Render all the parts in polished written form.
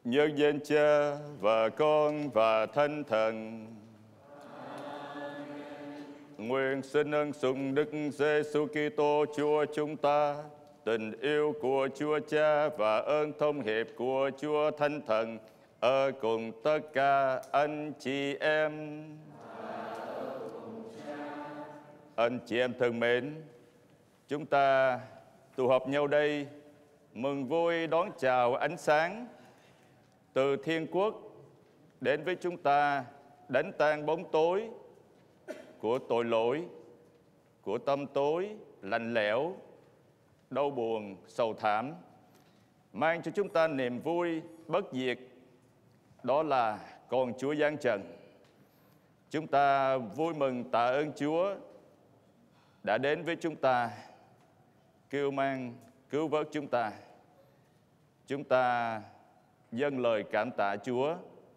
nhân danh Cha và Con và Thánh Thần. Nguyện xin ân sủng Đức Giêsu Kitô Chúa chúng ta, tình yêu của Chúa Cha và ơn thông hiệp của Chúa Thánh Thần ở cùng tất cả anh chị em. Anh chị em thân mến, chúng ta tụ họp nhau đây mừng vui đón chào ánh sáng từ Thiên Quốc đến với chúng ta, đánh tan bóng tối của tội lỗi, của tâm tối, lạnh lẽo, đau buồn, sầu thảm, mang cho chúng ta niềm vui bất diệt, đó là con Chúa giáng trần. Chúng ta vui mừng tạ ơn Chúa đã đến với chúng ta, kêu mang cứu vớt chúng ta. Chúng ta dâng lời cảm tạ Chúa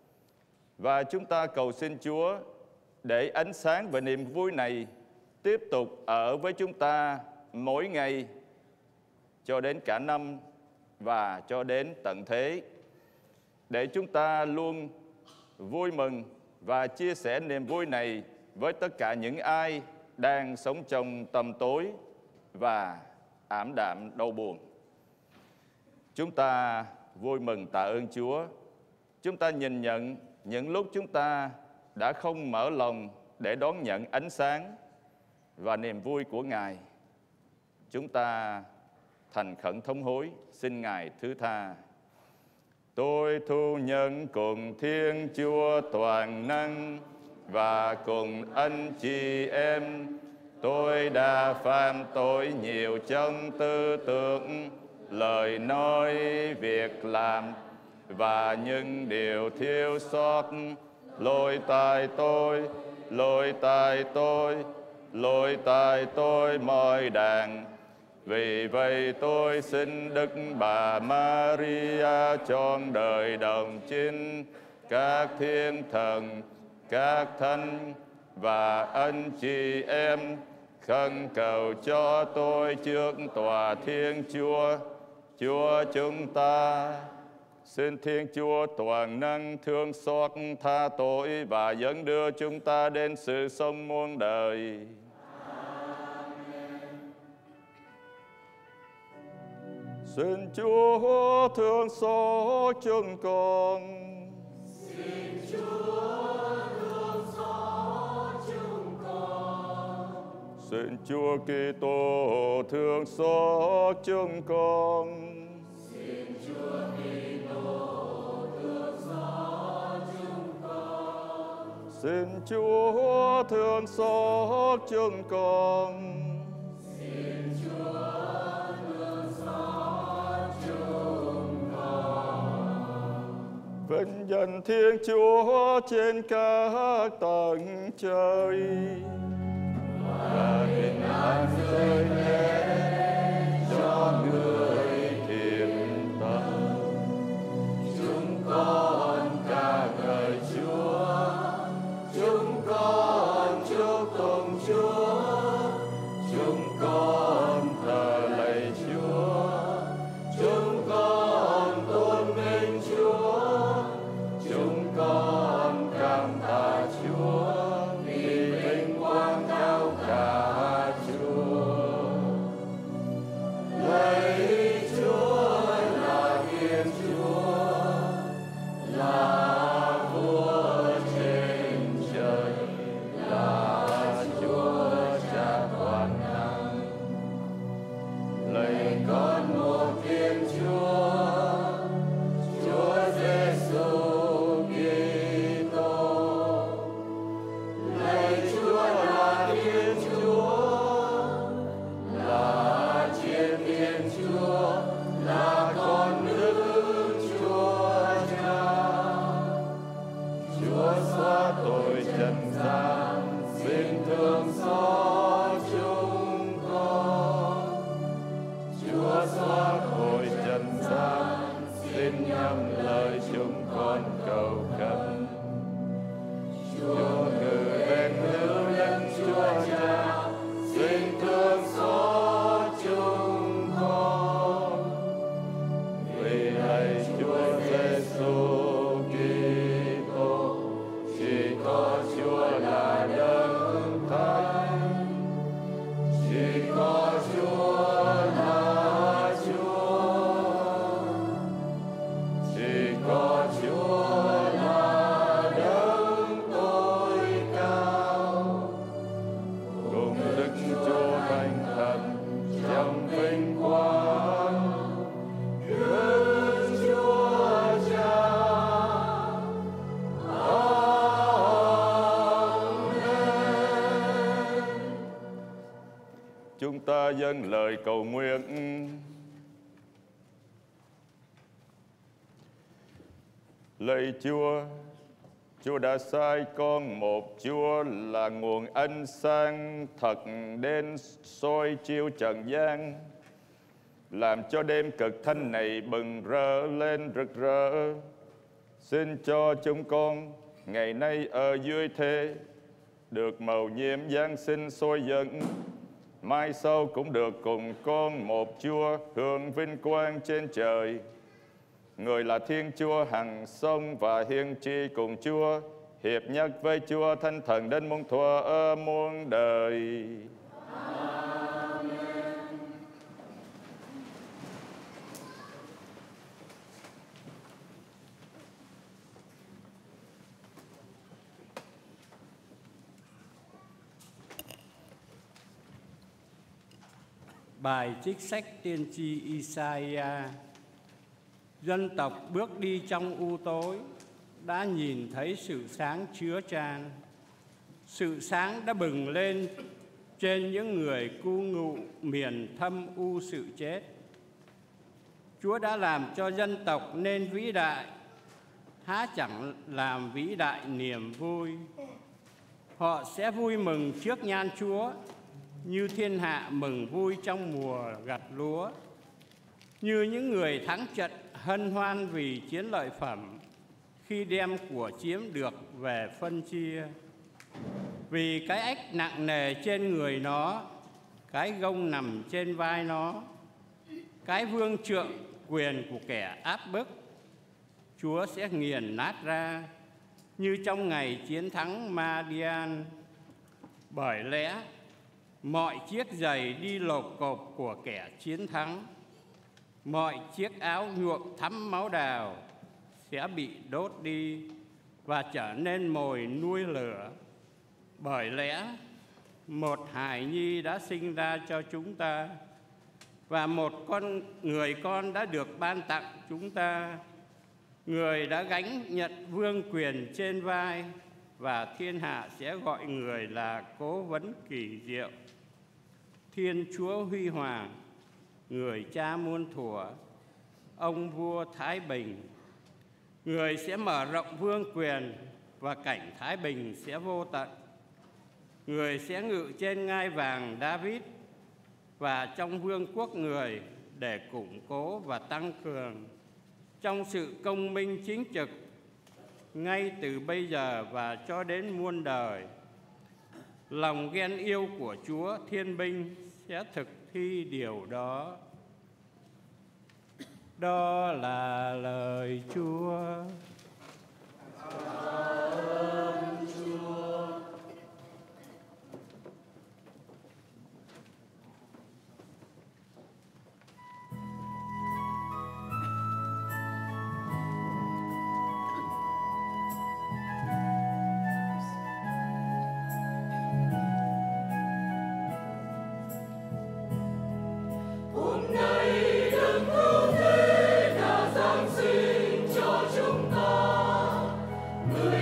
và chúng ta cầu xin Chúa để ánh sáng và niềm vui này tiếp tục ở với chúng ta mỗi ngày cho đến cả năm và cho đến tận thế, để chúng ta luôn vui mừng và chia sẻ niềm vui này với tất cả những ai đang sống trong tăm tối và ảm đạm đau buồn. Chúng ta vui mừng tạ ơn Chúa. Chúng ta nhìn nhận những lúc chúng ta đã không mở lòng để đón nhận ánh sáng và niềm vui của Ngài. Chúng ta thành khẩn thống hối, xin Ngài thứ tha. Tôi thu nhận cùng Thiên Chúa toàn năng và cùng anh chị em, tôi đã phạm tội nhiều trong tư tưởng, lời nói, việc làm và những điều thiếu sót. Lỗi tại tôi, lỗi tại tôi, lỗi tại tôi mọi đàng. Vì vậy tôi xin Đức Bà Maria trọn đời đồng trinh, các thiên thần, các thánh và anh chị em khẩn cầu cho tôi trước tòa Thiên Chúa, Chúa chúng ta. Xin Thiên Chúa toàn năng thương xót tha tội và dẫn đưa chúng ta đến sự sống muôn đời. Xin Chúa thương xót chúng con. Xin Chúa thương xót chúng con. Xin Chúa Kitô thương xót chúng con. Xin Chúa Kitô thương xót chúng con. Xin Chúa thương xót chúng con. Xin Chúa thương xót chúng con. Vinh danh Thiên Chúa trên các tầng trời và bình an rơi đến cho người thiện tâm. Chúng con ca ngợi Chúa, chúng con chúc tụng Chúa, chúng con thờ lạy Chúa, chúng con tôn vinh Chúa, chúng con cảm tạ Chúa vì vinh quang cao cả Chúa. Lạy Chúa là Thiên Chúa, là Vua trên trời, là Chúa Cha toàn năng. chúng ta dâng lời cầu nguyện. Lạy Chúa, Chúa đã sai con một Chúa là nguồn ánh sáng thật đến soi chiếu trần gian, làm cho đêm cực thanh này bừng rỡ lên rực rỡ. Xin cho chúng con ngày nay ở dưới thế được mầu nhiệm Giáng sinh soi dẫn, mai sau cũng được cùng con một Chúa hưởng vinh quang trên trời. Người là Thiên Chúa hằng sống và hiên tri cùng Chúa, hiệp nhất với Chúa Thánh Thần đến muôn thuở ở muôn đời. Amen. Bài trích sách tiên tri Isaiah. Dân tộc bước đi trong u tối, đã nhìn thấy sự sáng chứa chan. Sự sáng đã bừng lên trên những người cư ngụ miền thâm u sự chết. Chúa đã làm cho dân tộc nên vĩ đại, há chẳng làm vĩ đại niềm vui. Họ sẽ vui mừng trước nhan Chúa, như thiên hạ mừng vui trong mùa gặt lúa, như những người thắng trận hân hoan vì chiến lợi phẩm khi đem của chiếm được về phân chia. Vì cái ách nặng nề trên người nó, cái gông nằm trên vai nó, cái vương trượng quyền của kẻ áp bức, Chúa sẽ nghiền nát ra như trong ngày chiến thắng Madian. Bởi lẽ mọi chiếc giày đi lộp cộp của kẻ chiến thắng, mọi chiếc áo nhuộm thắm máu đào sẽ bị đốt đi và trở nên mồi nuôi lửa. Bởi lẽ một hài nhi đã sinh ra cho chúng ta, và một người con đã được ban tặng chúng ta. Người đã gánh nhận vương quyền trên vai, và thiên hạ sẽ gọi người là Cố Vấn Kỳ Diệu, Thiên Chúa Huy Hoàng, Người Cha muôn thuở, ông vua Thái Bình. Người sẽ mở rộng vương quyền, và cảnh Thái Bình sẽ vô tận. Người sẽ ngự trên ngai vàng David và trong vương quốc người, để củng cố và tăng cường trong sự công minh chính trực, ngay từ bây giờ và cho đến muôn đời. Lòng ghen yêu của Chúa Thiên Binh sẽ thực thi điều đó. Đó là lời Chúa. Người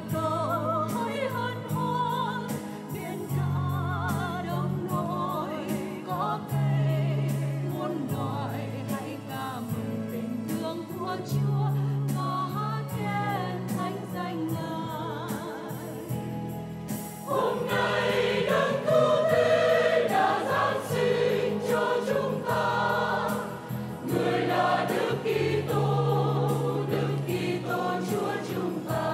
cầu hãy hân hoan, biển cả đông nổi có cây muôn loài, hãy ca mừng tình thương của Chúa, ca hát khen thánh danh Ngài. Hôm nay đấng cứu thế đã giáng sinh cho chúng ta, người là Đức Kitô Chúa chúng ta.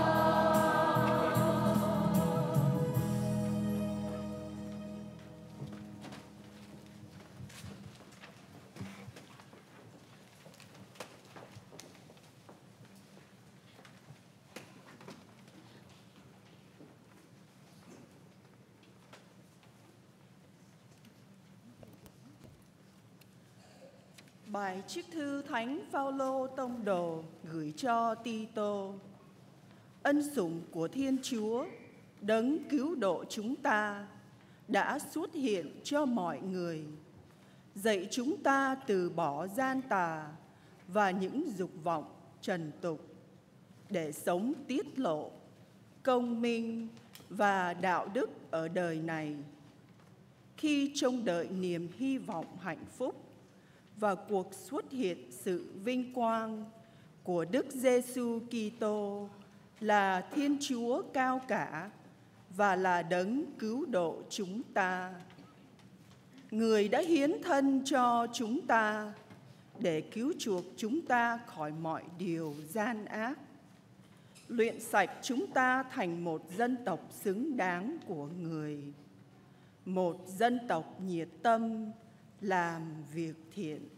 Bài trích thư Thánh Phaolô tông đồ gửi cho Tito. Ân sủng của Thiên Chúa, đấng cứu độ chúng ta, đã xuất hiện cho mọi người, dạy chúng ta từ bỏ gian tà và những dục vọng trần tục, để sống tiết lộ, công minh và đạo đức ở đời này, khi trông đợi niềm hy vọng hạnh phúc và cuộc xuất hiện sự vinh quang của Đức Giêsu Kitô là Thiên Chúa cao cả và là đấng cứu độ chúng ta. Người đã hiến thân cho chúng ta để cứu chuộc chúng ta khỏi mọi điều gian ác, luyện sạch chúng ta thành một dân tộc xứng đáng của Người, một dân tộc nhiệt tâm làm việc thiện.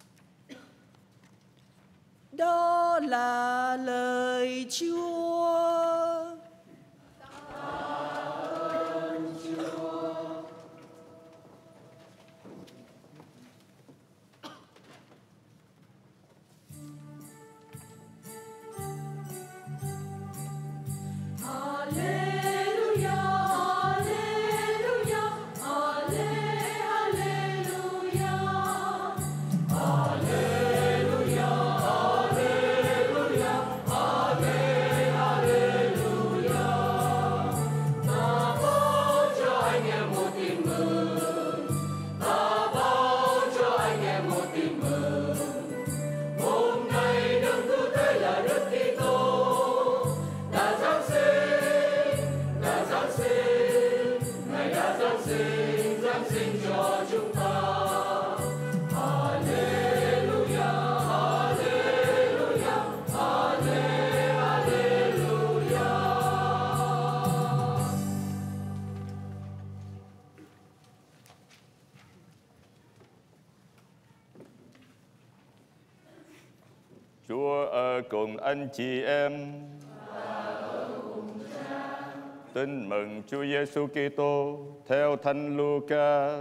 Đó là lời Chúa. Chúa ở cùng anh chị em. Tin mừng Chúa Giêsu Kitô theo Thánh Luca.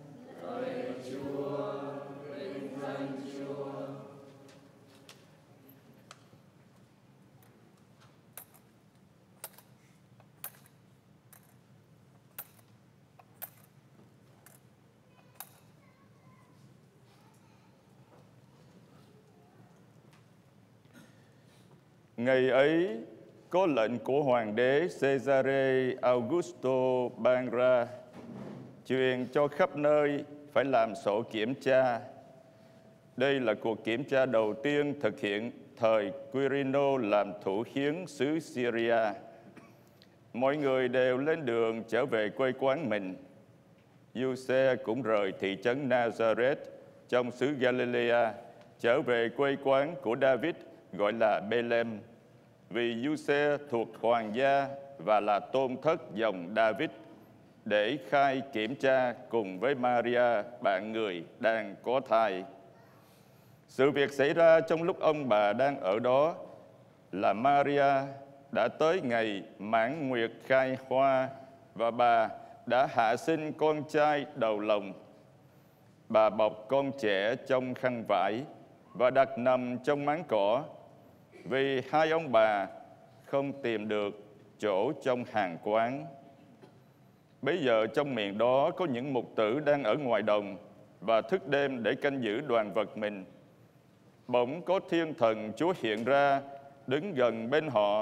Ngày ấy, có lệnh của Hoàng đế Caesare Augusto ban ra, truyền cho khắp nơi phải làm sổ kiểm tra. Đây là cuộc kiểm tra đầu tiên thực hiện thời Quirino làm thủ hiến xứ Syria. Mọi người đều lên đường trở về quê quán mình. Giuse cũng rời thị trấn Nazareth trong xứ Galilea, trở về quê quán của David gọi là Bethlehem, vì Giuse thuộc hoàng gia và là tôn thất dòng David, để khai kiểm tra cùng với Maria, bạn người đang có thai. Sự việc xảy ra trong lúc ông bà đang ở đó là Maria đã tới ngày mãn nguyệt khai hoa và bà đã hạ sinh con trai đầu lòng. Bà bọc con trẻ trong khăn vải và đặt nằm trong máng cỏ, vì hai ông bà không tìm được chỗ trong hàng quán. Bấy giờ trong miền đó có những mục tử đang ở ngoài đồng và thức đêm để canh giữ đoàn vật mình. Bỗng có thiên thần Chúa hiện ra, đứng gần bên họ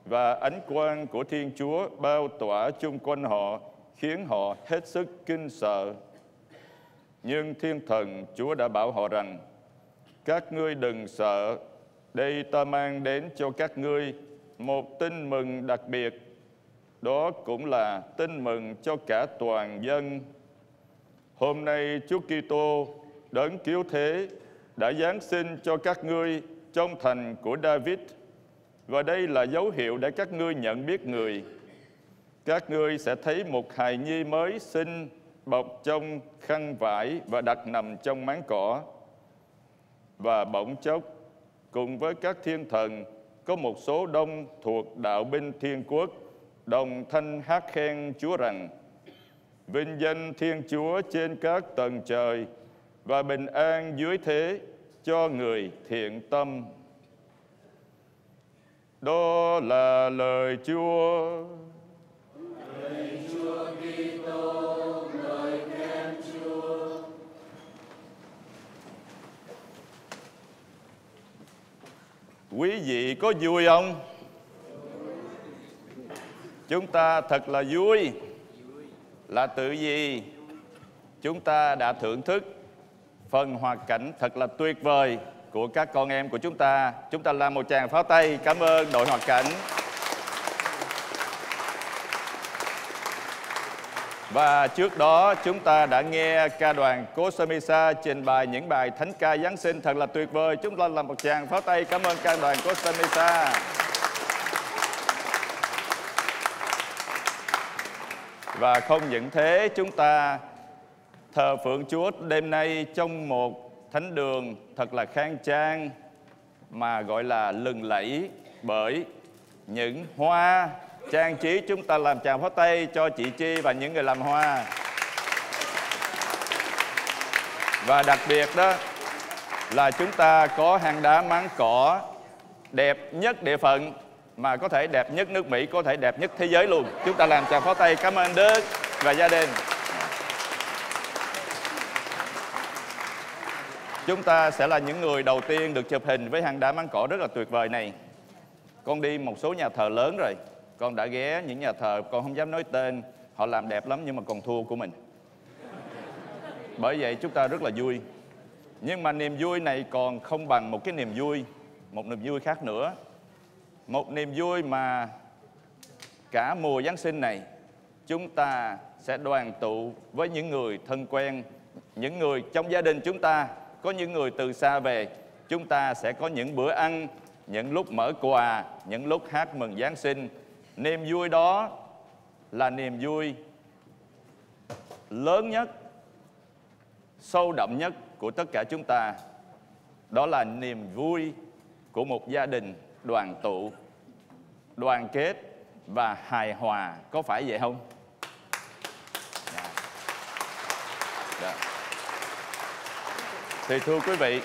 và ánh quang của Thiên Chúa bao tỏa chung quanh họ, khiến họ hết sức kinh sợ. Nhưng Thiên Thần Chúa đã bảo họ rằng: các ngươi đừng sợ, đây ta mang đến cho các ngươi một tin mừng đặc biệt. Đó cũng là tin mừng cho cả toàn dân. Hôm nay Chúa Kitô Đấng Cứu Thế đã giáng sinh cho các ngươi trong thành của David. Và đây là dấu hiệu để các ngươi nhận biết Người. Các ngươi sẽ thấy một hài nhi mới sinh, bọc trong khăn vải và đặt nằm trong máng cỏ. Và bỗng chốc, cùng với các thiên thần, có một số đông thuộc đạo binh thiên quốc đồng thanh hát khen Chúa rằng: vinh danh Thiên Chúa trên các tầng trời và bình an dưới thế cho người thiện tâm. Đó là lời Chúa. Lời Chúa Kitô, lời khen Chúa. Quý vị có vui không? Chúng ta thật là vui. Là tự vì chúng ta đã thưởng thức phần hoạt cảnh thật là tuyệt vời của các con em của chúng ta. Chúng ta làm một tràng pháo tay cảm ơn đội hoạt cảnh. Và trước đó chúng ta đã nghe ca đoàn Kosamisa trình bày những bài thánh ca Giáng sinh thật là tuyệt vời. Chúng ta làm một tràng pháo tay cảm ơn ca đoàn Kosamisa. Và không những thế, chúng ta thờ phượng Chúa đêm nay trong một thánh đường thật là khang trang mà gọi là lừng lẫy bởi những hoa trang trí. Chúng ta làm tràng pháo tay cho chị Chi và những người làm hoa. Và đặc biệt đó là chúng ta có hang đá máng cỏ đẹp nhất địa phận, mà có thể đẹp nhất nước Mỹ, có thể đẹp nhất thế giới luôn. Chúng ta làm tràng pháo tay cảm ơn Đức và gia đình. Chúng ta sẽ là những người đầu tiên được chụp hình với hang đá máng cỏ rất là tuyệt vời này. Con đi một số nhà thờ lớn rồi, con đã ghé những nhà thờ, con không dám nói tên, họ làm đẹp lắm nhưng mà còn thua của mình. Bởi vậy chúng ta rất là vui. Nhưng mà niềm vui này còn không bằng một cái niềm vui, một niềm vui khác nữa. Một niềm vui mà cả mùa Giáng sinh này chúng ta sẽ đoàn tụ với những người thân quen, những người trong gia đình chúng ta, có những người từ xa về. Chúng ta sẽ có những bữa ăn, những lúc mở quà, những lúc hát mừng Giáng sinh. Niềm vui đó là niềm vui lớn nhất, sâu đậm nhất của tất cả chúng ta. Đó là niềm vui của một gia đình đoàn tụ, đoàn kết và hài hòa. Có phải vậy không? Dạ. Thì thưa quý vị,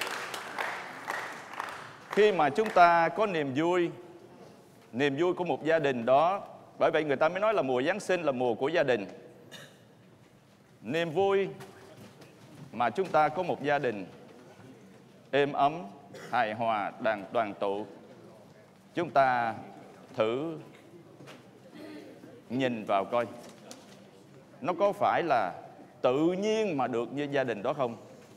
khi mà chúng ta có niềm vui của một gia đình đó, bởi vậy người ta mới nói là mùa Giáng sinh là mùa của gia đình. Niềm vui mà chúng ta có một gia đình êm ấm, hài hòa, đoàn tụ. Chúng ta thử nhìn vào coi, nó có phải là tự nhiên mà được như gia đình đó không?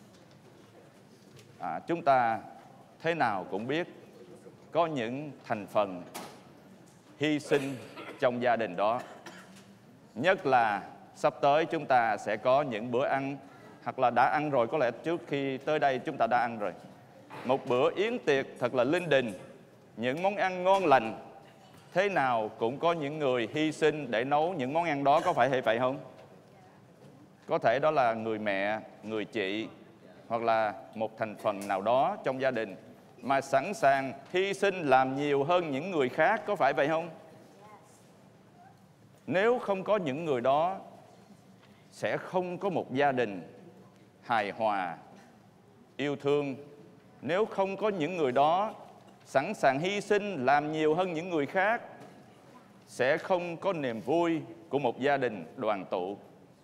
Chúng ta thế nào cũng biết có những thành phần hy sinh trong gia đình đó. Nhất là sắp tới chúng ta sẽ có những bữa ăn, hoặc là đã ăn rồi, có lẽ trước khi tới đây chúng ta đã ăn rồi. Một bữa yến tiệc thật là linh đình, những món ăn ngon lành. Thế nào cũng có những người hy sinh để nấu những món ăn đó, có phải vậy không? Có thể đó là người mẹ, người chị, hoặc là một thành phần nào đó trong gia đình mà sẵn sàng hy sinh làm nhiều hơn những người khác, có phải vậy không? Nếu không có những người đó, sẽ không có một gia đình hài hòa, yêu thương. Nếu không có những người đó sẵn sàng hy sinh làm nhiều hơn những người khác, sẽ không có niềm vui của một gia đình đoàn tụ.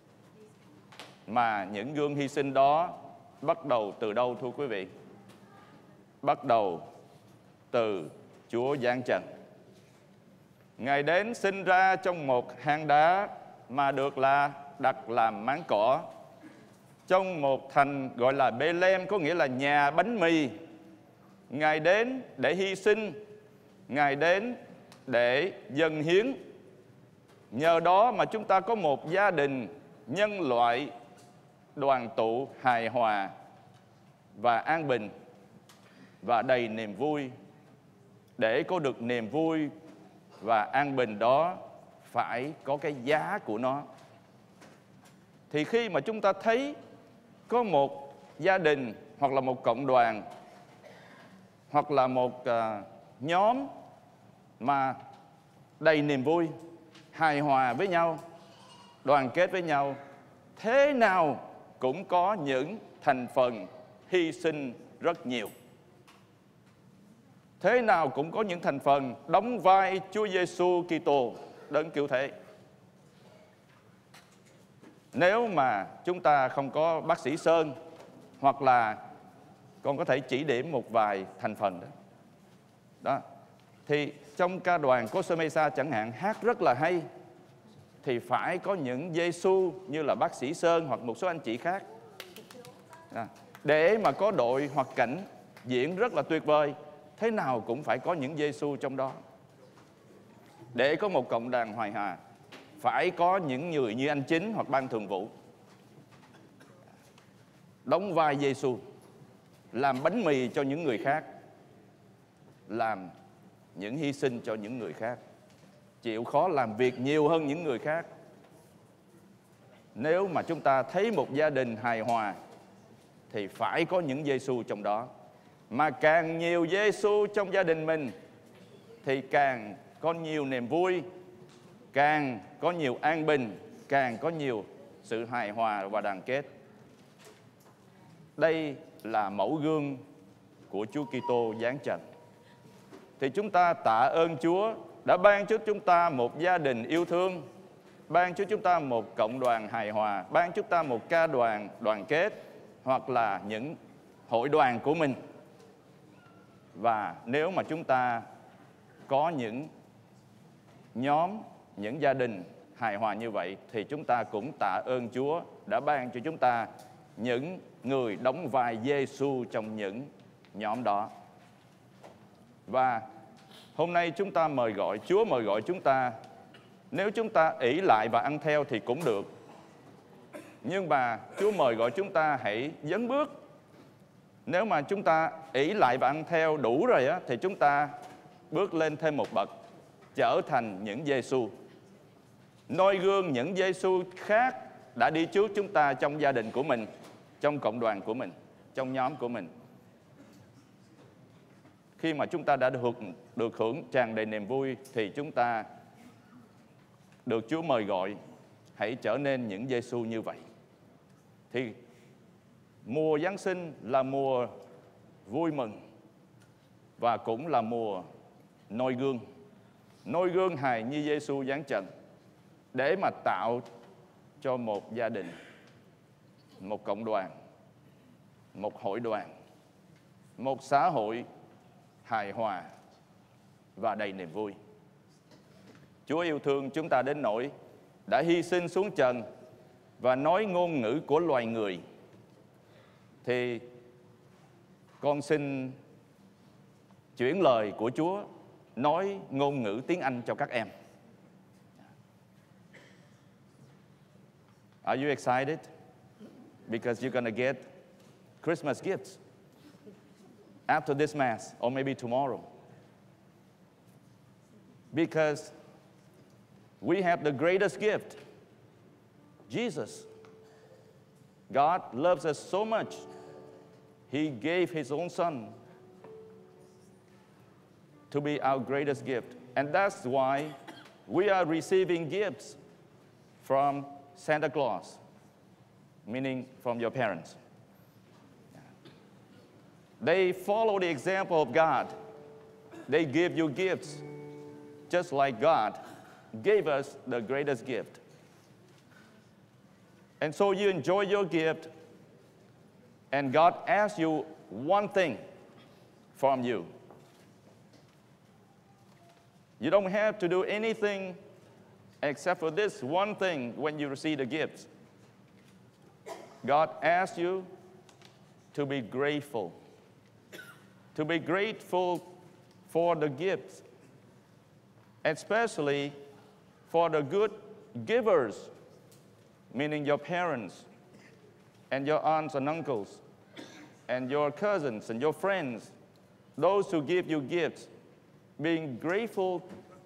Mà những gương hy sinh đó bắt đầu từ đâu thưa quý vị? Bắt đầu từ Chúa giáng trần. Ngài đến sinh ra trong một hang đá mà được đặt làm máng cỏ, trong một thành gọi là Bê-lem, có nghĩa là nhà bánh mì. Ngài đến để hy sinh, Ngài đến để dâng hiến. Nhờ đó mà chúng ta có một gia đình nhân loại đoàn tụ hài hòa và an bình và đầy niềm vui. Để có được niềm vui và an bình đó phải có cái giá của nó. Thì khi mà chúng ta thấy có một gia đình hoặc là một cộng đoàn hoặc là một nhóm mà đầy niềm vui, hài hòa với nhau, đoàn kết với nhau, thế nào cũng có những thành phần hy sinh rất nhiều. Thế nào cũng có những thành phần đóng vai Chúa Giêsu Kitô đấng cứu thế. Nếu mà chúng ta không có bác sĩ Sơn, hoặc là con có thể chỉ điểm một vài thành phần đó, thì trong ca đoàn Costa Mesa chẳng hạn hát rất là hay, thì phải có những Giêsu như là bác sĩ Sơn hoặc một số anh chị khác để mà có đội hoặc cảnh diễn rất là tuyệt vời. Thế nào cũng phải có những Giêsu trong đó. Để có một cộng đoàn hòa hòa phải có những người như anh Chính hoặc ban thường vụ đóng vai Giêsu, làm bánh mì cho những người khác, làm những hy sinh cho những người khác, chịu khó làm việc nhiều hơn những người khác. Nếu mà chúng ta thấy một gia đình hài hòa thì phải có những Giêsu trong đó. Mà càng nhiều Giêsu trong gia đình mình thì càng có nhiều niềm vui, càng có nhiều an bình, càng có nhiều sự hài hòa và đoàn kết. Đây là mẫu gương của Chúa Kitô giáng trần. Thì chúng ta tạ ơn Chúa đã ban cho chúng ta một gia đình yêu thương, ban cho chúng ta một cộng đoàn hài hòa, ban cho chúng ta một ca đoàn đoàn kết, hoặc là những hội đoàn của mình. Và nếu mà chúng ta có những nhóm, những gia đình hài hòa như vậy, thì chúng ta cũng tạ ơn Chúa đã ban cho chúng ta những người đóng vai Giêsu trong những nhóm đó. Và hôm nay chúng ta Chúa mời gọi chúng ta. Nếu chúng ta ỷ lại và ăn theo thì cũng được, nhưng mà Chúa mời gọi chúng ta hãy dấn bước. Nếu mà chúng ta ỷ lại và ăn theo đủ rồi á, thì chúng ta bước lên thêm một bậc, trở thành những Giêsu, noi gương những Giêsu khác đã đi trước chúng ta trong gia đình của mình, trong cộng đoàn của mình, trong nhóm của mình. Khi mà chúng ta đã được hưởng tràn đầy niềm vui thì chúng ta được Chúa mời gọi hãy trở nên những Giêsu như vậy. Thì mùa Giáng sinh là mùa vui mừng và cũng là mùa noi gương hài như Giêsu giáng trần, để mà tạo cho một gia đình, một cộng đoàn, một hội đoàn, một xã hội hài hòa và đầy niềm vui. Chúa yêu thương chúng ta đến nỗi đã hy sinh xuống trần và nói ngôn ngữ của loài người. Thì con xin chuyển lời của Chúa nói ngôn ngữ tiếng Anh cho các em. Are you excited? Because you're going to get Christmas gifts after this Mass, or maybe tomorrow. Because we have the greatest gift, Jesus. God loves us so much, He gave His own Son to be our greatest gift. And that's why we are receiving gifts from Santa Claus, meaning from your parents. They follow the example of God. They give you gifts just like God gave us the greatest gift. And so you enjoy your gift, and God asks you one thing from you. You don't have to do anything except for this one thing when you receive the gifts. God asks you to be grateful. To be grateful for the gifts, especially for the good givers, meaning your parents and your aunts and uncles and your cousins and your friends, those who give you gifts, being grateful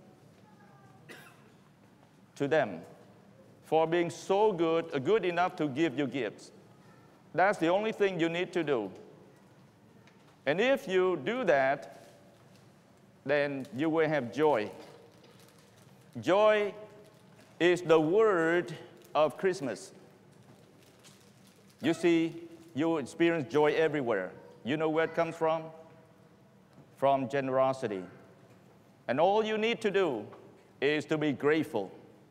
to them for being so good enough to give you gifts. That's the only thing you need to do. And if you do that, then you will have joy. Joy is the word of Christmas. You see, you experience joy everywhere. You know where it comes from? From generosity. And all you need to do is to be grateful.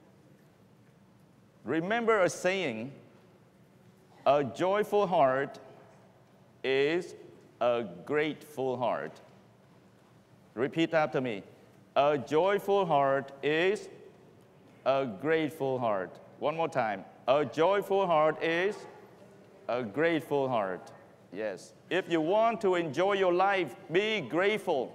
Remember a saying, a joyful heart is a grateful heart. Repeat after me. A joyful heart is a grateful heart. One more time. A joyful heart is a grateful heart. Yes. If you want to enjoy your life, be grateful.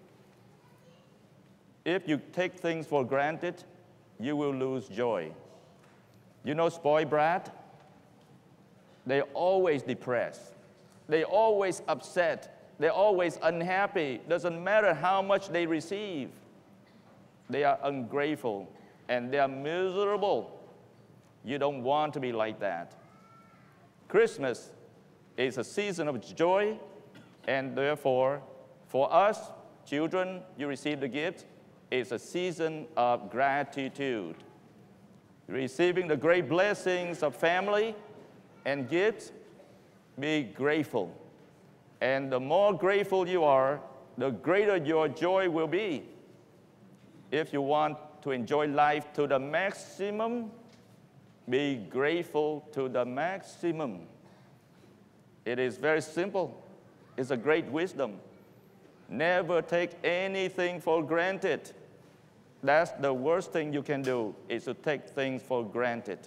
If you take things for granted, you will lose joy. You know spoiled brat? They're always depressed. They're always upset. They're always unhappy. Doesn't matter how much they receive. They are ungrateful and they are miserable. You don't want to be like that. Christmas is a season of joy, and therefore, for us, children, you receive the gift, it's a season of gratitude. Receiving the great blessings of family and gifts, be grateful. And the more grateful you are, the greater your joy will be. If you want to enjoy life to the maximum, be grateful to the maximum. It is very simple. It's a great wisdom. Never take anything for granted. That's the worst thing you can do, is to take things for granted.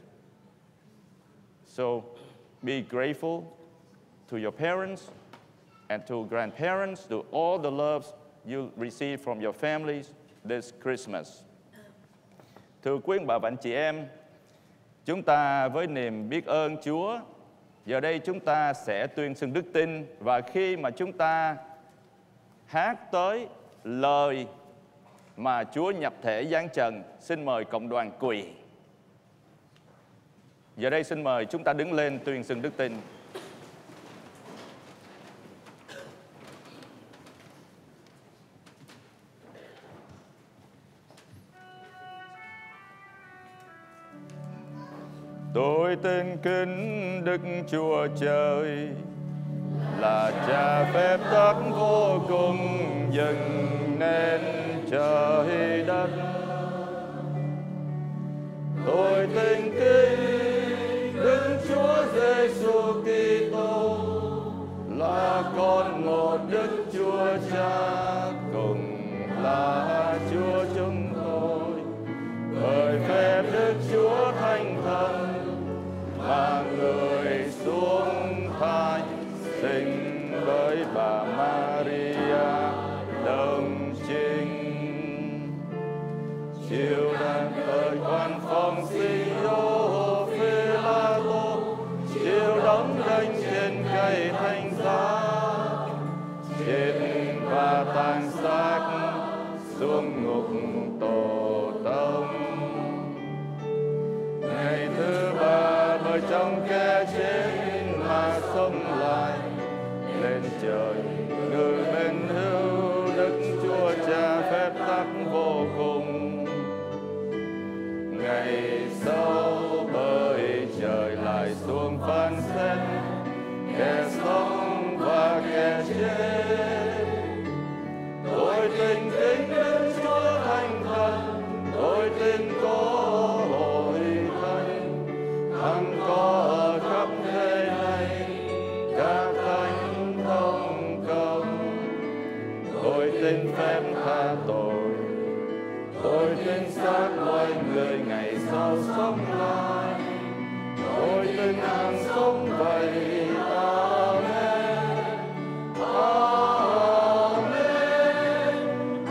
So be grateful to your parents and to grandparents, to all the loves you receive from your families this Christmas. Thưa quý ông bà và anh chị em, chúng ta với niềm biết ơn Chúa, giờ đây chúng ta sẽ tuyên xưng đức tin, và khi mà chúng ta hát tới lời mà Chúa nhập thể giáng trần, xin mời cộng đoàn quỳ. Giờ đây xin mời chúng ta đứng lên tuyên xưng đức tin. Tôi tin kính Đức Chúa Trời là Cha phép tắc vô cùng, dựng nên trời đất. Tôi tin kính Đức Chúa Giêsu Kitô là con một Đức Chúa Cha, cùng là Chúa chúng tôi, bởi phép Đức Chúa Thánh Thần mà người xuống thai, sinh bởi bà Maria đồng trinh, chịu đàn thời quan phong Phi-ô Phi-la-tô, chịu đóng đinh trên cây thánh giá, chết và tàn xác xuống ngục tổ tông. Ngày thứ ba bởi trong kẻ chết mà sống lại, lên trời ngự bên hữu Đức Chúa Cha phép tắc vô cùng. Ngày sau bởi trời lại xuống phán xét kẻ sống và kẻ chết. Tôi tin kính Đức Chúa Thánh Thần, tôi tin có Hội Thánh, Thằng có ở khắp thế này, các thánh thông công. Tôi tin phép tha tội, sống lại, tôi tin hàng sống vậy. Amen. Amen.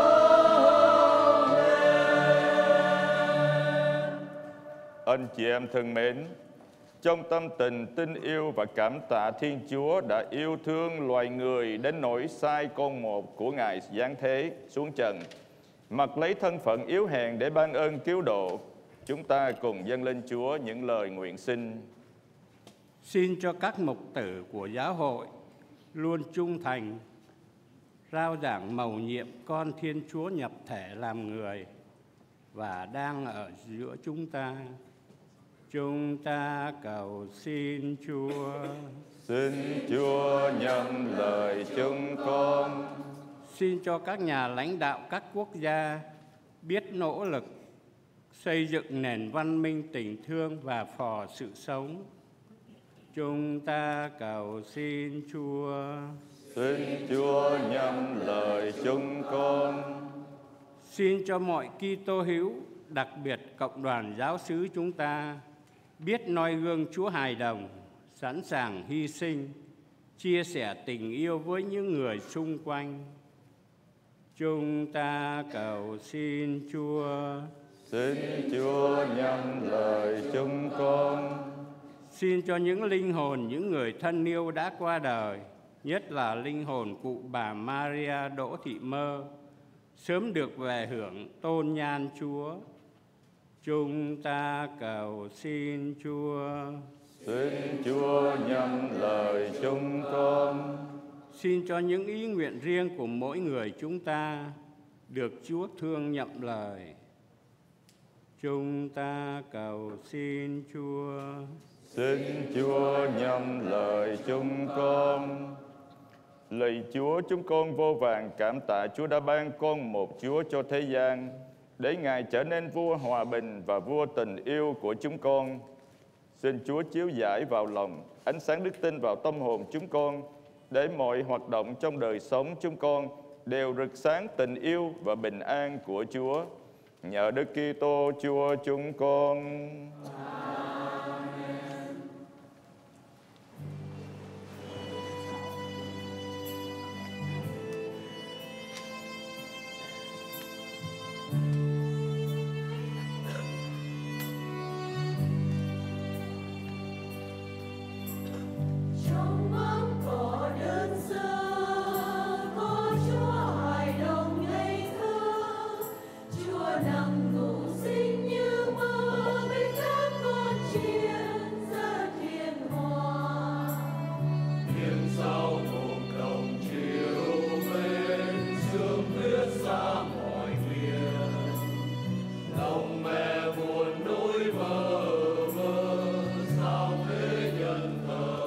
Amen. Anh chị em thân mến, trong tâm tình tin yêu và cảm tạ Thiên Chúa đã yêu thương loài người đến nỗi sai con một của Ngài giáng thế xuống trần, mặc lấy thân phận yếu hèn để ban ơn cứu độ, chúng ta cùng dâng lên Chúa những lời nguyện xin. Xin cho các mục tử của giáo hội luôn trung thành, rao giảng mầu nhiệm con Thiên Chúa nhập thể làm người và đang ở giữa chúng ta. Chúng ta cầu xin Chúa. Xin Chúa nhận lời chúng con. Xin cho các nhà lãnh đạo các quốc gia biết nỗ lực xây dựng nền văn minh tình thương và phò sự sống. Chúng ta cầu xin Chúa. Xin Chúa nhận lời chúng con. Xin cho mọi Kitô hữu, đặc biệt cộng đoàn giáo xứ chúng ta, biết noi gương Chúa hài đồng, sẵn sàng hy sinh, chia sẻ tình yêu với những người xung quanh. Chúng ta cầu xin Chúa. Xin Chúa nhận lời chúng con. Xin cho những linh hồn, những người thân yêu đã qua đời, nhất là linh hồn cụ bà Maria Đỗ Thị Mơ, sớm được về hưởng tôn nhan Chúa. Chúng ta cầu xin Chúa. Xin Chúa nhận lời chúng con. Xin cho những ý nguyện riêng của mỗi người chúng ta được Chúa thương nhậm lời. Chúng ta cầu xin Chúa. Xin Chúa nhận lời chúng con. Lạy Chúa, chúng con vô vàn cảm tạ Chúa đã ban con một Chúa cho thế gian, để Ngài trở nên vua hòa bình và vua tình yêu của chúng con. Xin Chúa chiếu rải vào lòng, ánh sáng đức tin vào tâm hồn chúng con, để mọi hoạt động trong đời sống chúng con đều rực sáng tình yêu và bình an của Chúa. Nhờ Đức Kitô Chúa chúng con. Trong áng cỏ đơn sơ có Chúa hài đồng ngây thơ, Chúa nằm ngủ xinh như mơ với các con chiên ra thiên hòa. Tiếng sao cùng đồng chiều bên sương tuyết xa mọi miền, lòng mẹ buồn nỗi vơ vơ sao thế nhân thờ.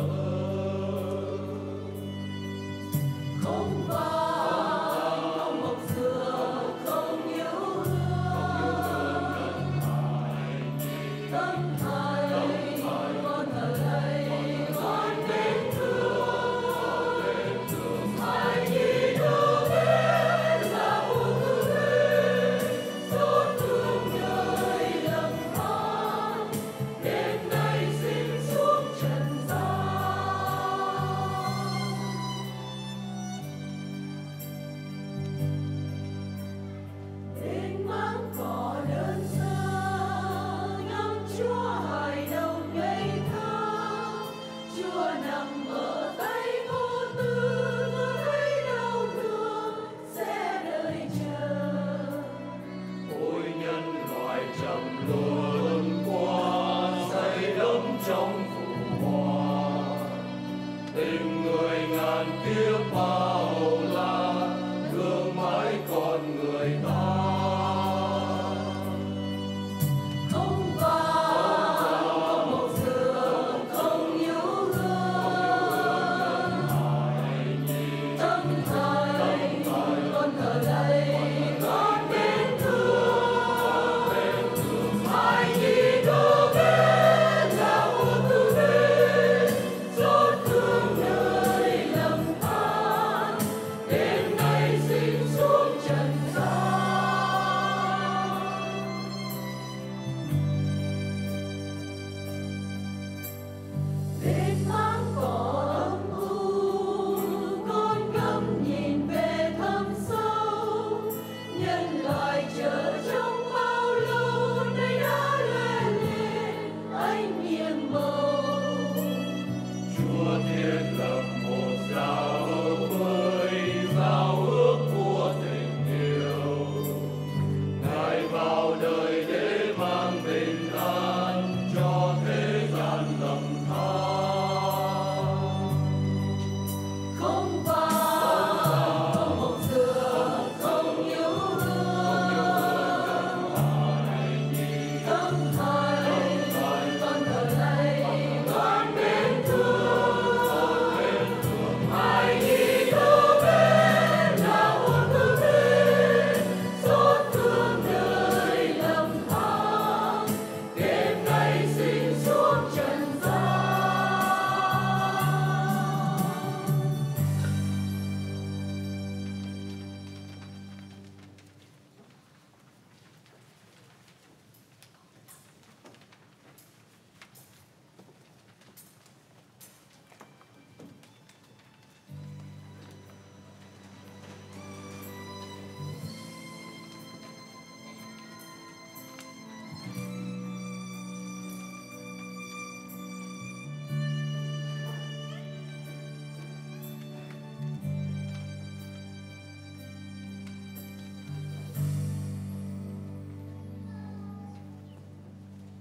Không vàng, không mộc dừa, không yêu thương. Tâm Thầy, con ở đây, con đến thương. Hãy nhìn đâu đến là một người lên, xót thương đời lầm than, đến nay sinh xuống trần gian. Bên máng cỏ đơn sơ ngắm Chúa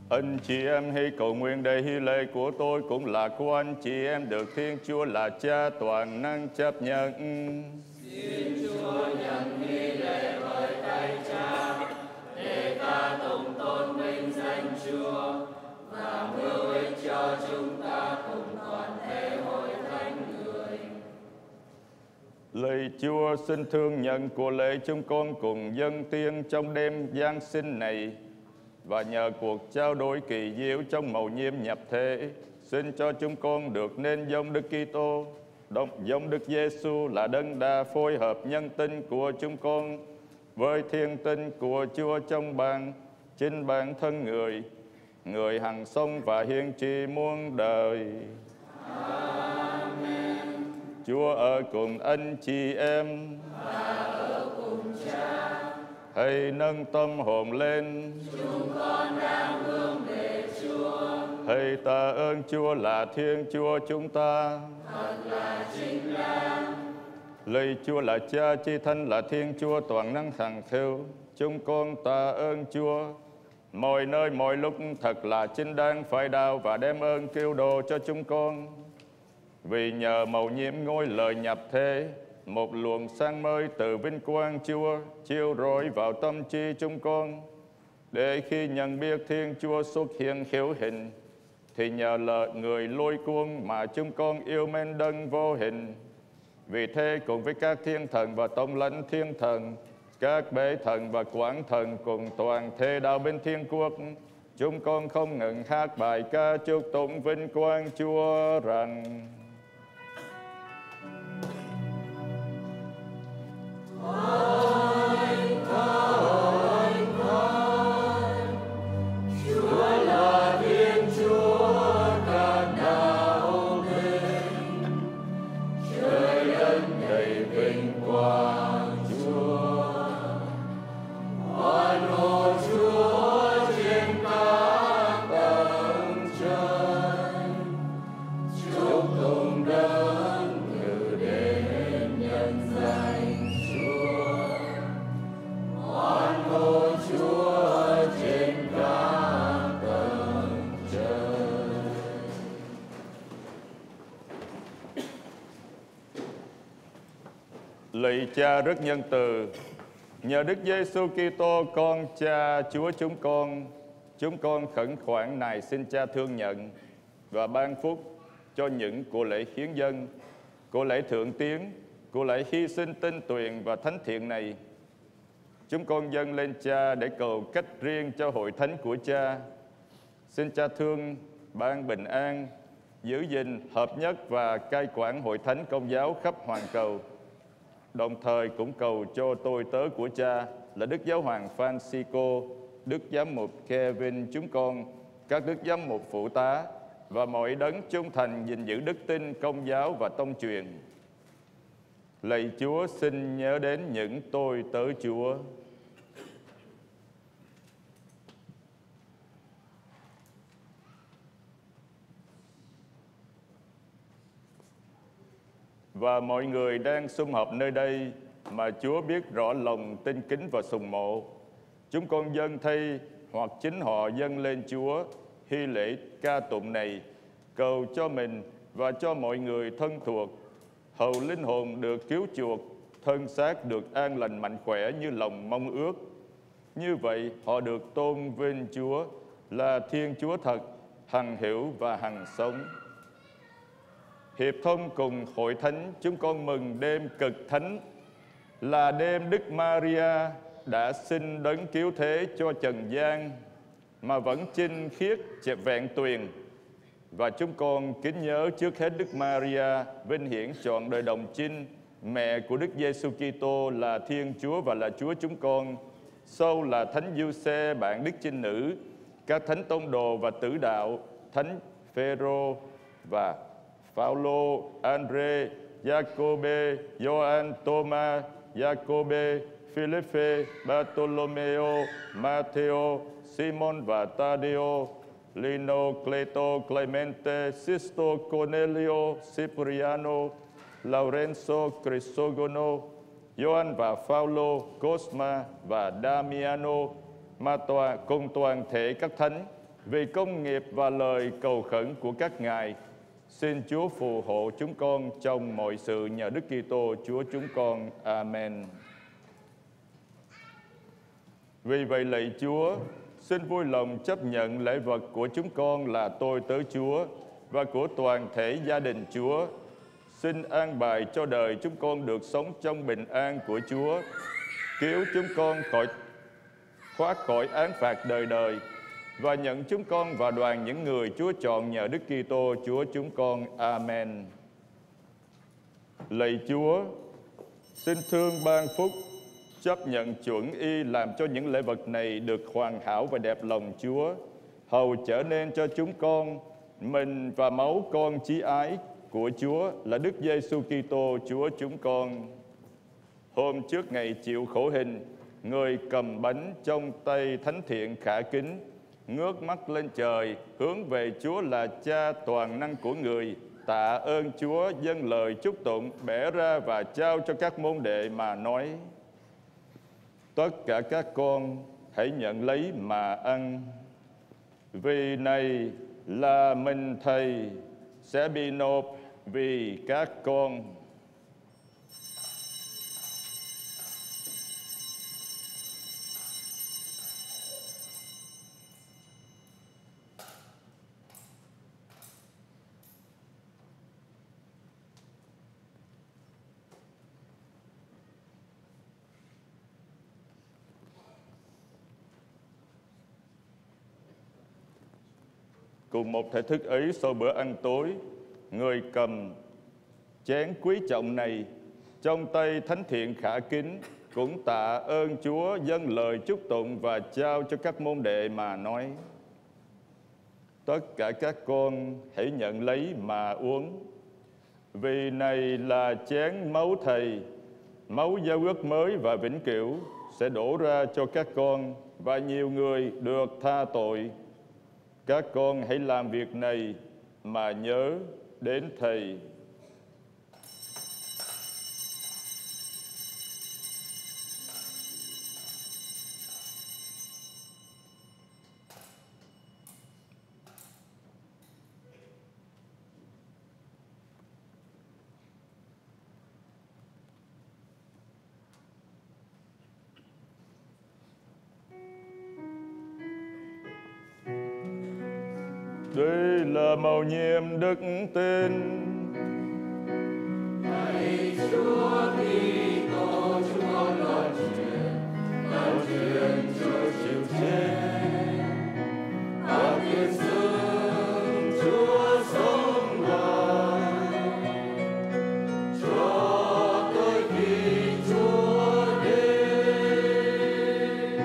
Anh chị em hãy cầu nguyện để hy lễ của tôi cũng là của anh chị em được Thiên Chúa là Cha toàn năng chấp nhận. Xin Chúa nhận hy lễ bởi tay Cha để ta tụng tôn vinh danh Chúa và mưu ích cho chúng ta cùng toàn thể hội thánh người. Lạy Chúa, xin thương nhận của lễ chúng con cùng dâng tiên trong đêm Giáng sinh này, và nhờ cuộc trao đổi kỳ diệu trong mầu nhiệm nhập thể, xin cho chúng con được nên giống Đức Kitô, giống Đức Giêsu là đấng đã phối hợp nhân tinh của chúng con với thiên tinh của Chúa trong chính bản thân người hằng sống và hiển trị muôn đời. Amen. Chúa ở cùng anh chị em và ở cùng Cha. Hãy nâng tâm hồn lên. Chúng con đang hướng về Chúa. Hãy tạ ơn Chúa là Thiên Chúa chúng ta. Thật là chính đáng. Lạy Chúa là Cha Chi Thánh là Thiên Chúa toàn năng hằng hữu. Chúng con tạ ơn Chúa. Mọi nơi mọi lúc thật là chính đáng phải đau và đem ơn cứu độ cho chúng con. Vì nhờ mầu nhiệm ngôi lời nhập thế, một luồng sáng mới từ vinh quang Chúa chiếu rọi vào tâm trí chúng con, để khi nhận biết Thiên Chúa xuất hiện hữu hình, thì nhờ lời người lôi cuốn mà chúng con yêu mến đấng vô hình. Vì thế cùng với các thiên thần và tổng lãnh thiên thần, các bế thần và quảng thần cùng toàn thể đạo bên thiên quốc, chúng con không ngừng hát bài ca chúc tụng vinh quang Chúa rằng: Chúa là Thiên Chúa các đạo linh, trời đất đầy vinh quang Chúa. Hoan hô Chúa trên các tầng trời, chúc tụng đấng ngự đến nhân danh Chúa. Hoan hô Chúa trên các tầng trời. Lạy Cha rất nhân từ, nhờ Đức Giêsu Kitô con Cha Chúa chúng con khẩn khoản này xin Cha thương nhận và ban phúc cho những của lễ hiến dâng, của lễ thượng tiến, của lễ hy sinh tinh tuyền và thánh thiện này. Chúng con dâng lên Cha để cầu cách riêng cho hội thánh của Cha. Xin Cha thương ban bình an, giữ gìn hợp nhất và cai quản hội thánh Công giáo khắp hoàn cầu. Đồng thời cũng cầu cho tôi tớ của Cha là Đức Giáo hoàng Francisco, Đức Giám mục Kevin chúng con, các Đức Giám mục phụ tá và mọi đấng trung thành gìn giữ đức tin Công giáo và tông truyền. Lạy Chúa, xin nhớ đến những tôi tớ Chúa. Và mọi người đang sum họp nơi đây mà Chúa biết rõ lòng tin kính và sùng mộ. Chúng con dâng thay hoặc chính họ dâng lên Chúa hy lễ ca tụng này, cầu cho mình và cho mọi người thân thuộc, hầu linh hồn được cứu chuộc, thân xác được an lành mạnh khỏe như lòng mong ước. Như vậy họ được tôn vinh Chúa là Thiên Chúa thật, hằng hữu và hằng sống. Hiệp thông cùng hội thánh, chúng con mừng đêm cực thánh là đêm Đức Maria đã sinh đấng cứu thế cho trần gian mà vẫn chinh khiết vẹn tuyền. Và chúng con kính nhớ trước hết Đức Maria vinh hiển trọn đời đồng trinh, mẹ của Đức Giêsu Kitô là Thiên Chúa và là Chúa chúng con. Sau là Thánh Giuse bạn Đức Trinh Nữ, các thánh tông đồ và tử đạo, Thánh Phêrô và Phaolô, Andre, Giacôbê, Gioan, Thomas, Giacôbê, Philippe, Bartolomeo, Matteo, Simon và Tadeo, Lino, Cleto, Clemente, Sisto, Cornelio, Cipriano, Lorenzo, Crisogono, Gioan và Phaolô, Cosma và Damiano, cùng toàn thể các thánh Vì công nghiệp và lời cầu khẩn của các ngài, xin Chúa phù hộ chúng con trong mọi sự nhờ Đức Kitô Chúa chúng con. Amen. Vì vậy lạy Chúa, xin vui lòng chấp nhận lễ vật của chúng con là tôi tớ Chúa và của toàn thể gia đình Chúa. Xin an bài cho đời chúng con được sống trong bình an của Chúa, cứu chúng con thoát khỏi án phạt đời đời, và nhận chúng con vào đoàn những người Chúa chọn nhờ Đức Kitô Chúa chúng con. Amen. Lạy Chúa, xin thương ban phúc, chấp nhận chuẩn y làm cho những lễ vật này được hoàn hảo và đẹp lòng Chúa, hầu trở nên cho chúng con mình và máu con chí ái của Chúa là Đức Giêsu Kitô Chúa chúng con. Hôm trước ngày chịu khổ hình, Người cầm bánh trong tay thánh thiện khả kính, ngước mắt lên trời, hướng về Chúa là Cha toàn năng của Người, tạ ơn Chúa, dâng lời chúc tụng, bẻ ra và trao cho các môn đệ mà nói: Tất cả các con hãy nhận lấy mà ăn, vì này là mình Thầy sẽ bị nộp vì các con. Cùng một thể thức ấy, sau bữa ăn tối, Người cầm chén quý trọng này trong tay thánh thiện khả kính, cũng tạ ơn Chúa, dâng lời chúc tụng và trao cho các môn đệ mà nói: Tất cả các con hãy nhận lấy mà uống, vì này là chén máu Thầy, máu giao ước mới và vĩnh cửu sẽ đổ ra cho các con và nhiều người được tha tội. Các con hãy làm việc này mà nhớ đến Thầy. Đây là mầu nhiệm đức tin. Hãy Chúa Kitô chúng con loan truyền Chúa chịu chết và tuyên xưng Chúa sống lại cho tới khi Chúa đến.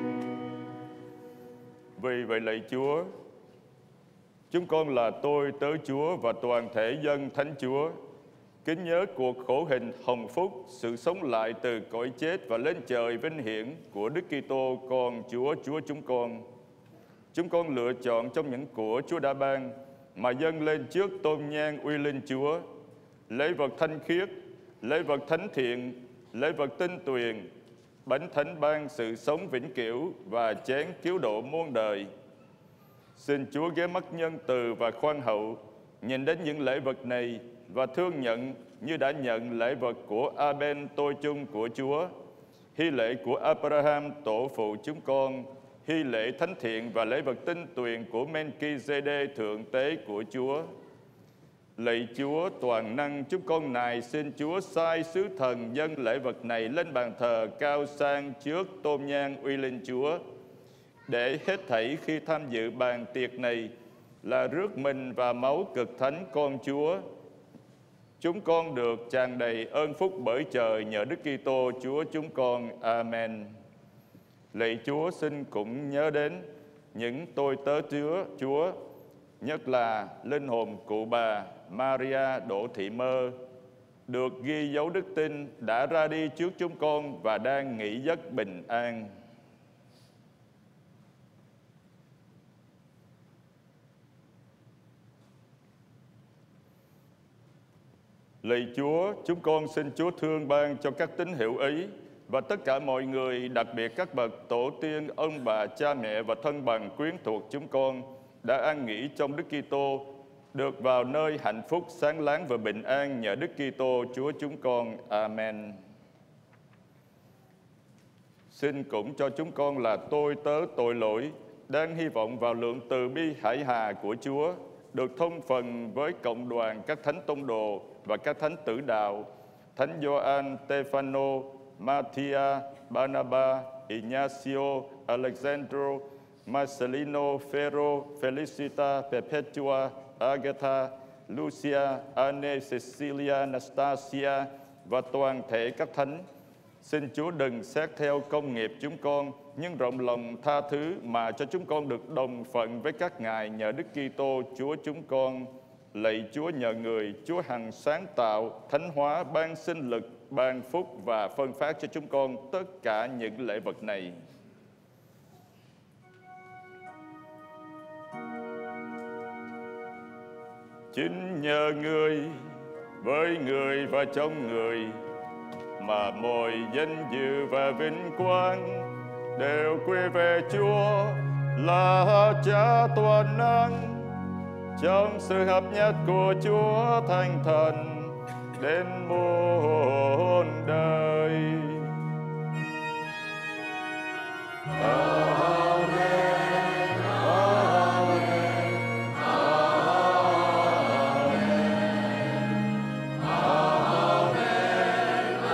Vì vậy lạy Chúa, chúng con là tôi tớ Chúa và toàn thể dân thánh Chúa, kính nhớ cuộc khổ hình hồng phúc, sự sống lại từ cõi chết và lên trời vinh hiển của Đức Kitô con Chúa chúng con. Chúng con lựa chọn trong những của Chúa đã ban mà dâng lên trước tôn nhang uy linh Chúa, lễ vật thanh khiết, lễ vật thánh thiện, lễ vật tinh tuyền, bánh thánh ban sự sống vĩnh cửu và chén cứu độ muôn đời. Xin Chúa ghé mắt nhân từ và khoan hậu nhìn đến những lễ vật này và thương nhận như đã nhận lễ vật của Abel tôi chung của Chúa, hy lễ của Abraham tổ phụ chúng con, hy lễ thánh thiện và lễ vật tinh tuyền của Melchizedek thượng tế của Chúa. Lạy Chúa toàn năng, chúng con nài xin Chúa sai sứ thần dâng lễ vật này lên bàn thờ cao sang trước tôn nhang uy linh Chúa, để hết thảy khi tham dự bàn tiệc này là rước mình và máu cực thánh con Chúa, chúng con được tràn đầy ơn phúc bởi trời nhờ Đức Kitô Chúa chúng con. Amen. Lạy Chúa, xin cũng nhớ đến những tôi tớ Chúa, nhất là linh hồn cụ bà Maria Đỗ Thị Mơ, được ghi dấu đức tin, đã ra đi trước chúng con và đang nghỉ giấc bình an. Lạy Chúa, chúng con xin Chúa thương ban cho các tín hữu ấy và tất cả mọi người, đặc biệt các bậc tổ tiên, ông bà, cha mẹ và thân bằng quyến thuộc chúng con đã an nghỉ trong Đức Kitô, được vào nơi hạnh phúc, sáng láng và bình an nhờ Đức Kitô Chúa chúng con. Amen. Xin cũng cho chúng con là tôi tớ tội lỗi, đang hy vọng vào lượng từ bi hải hà của Chúa, được thông phần với cộng đoàn các thánh tông đồ và các thánh tử đạo, Thánh Gioan, Stefano, Mattia, Barnaba, Ignacio, Alexandro, Marcelino, Ferro, Felicita, Perpetua, Agatha, Lucia, Anne, Cecilia, Anastasia và toàn thể các thánh. Xin Chúa đừng xét theo công nghiệp chúng con, nhưng rộng lòng tha thứ mà cho chúng con được đồng phận với các ngài nhờ Đức Kitô Chúa chúng con. Lạy Chúa nhờ người, Chúa hằng sáng tạo, thánh hóa, ban sinh lực, ban phúc và phân phát cho chúng con tất cả những lễ vật này. Chính nhờ người, với người và trong người, mà mọi danh dự và vinh quang đều quy về Chúa là Cha toàn năng, trong sự hợp nhất của Chúa Thánh Thần đến muôn đời. Amen, amen, amen, amen,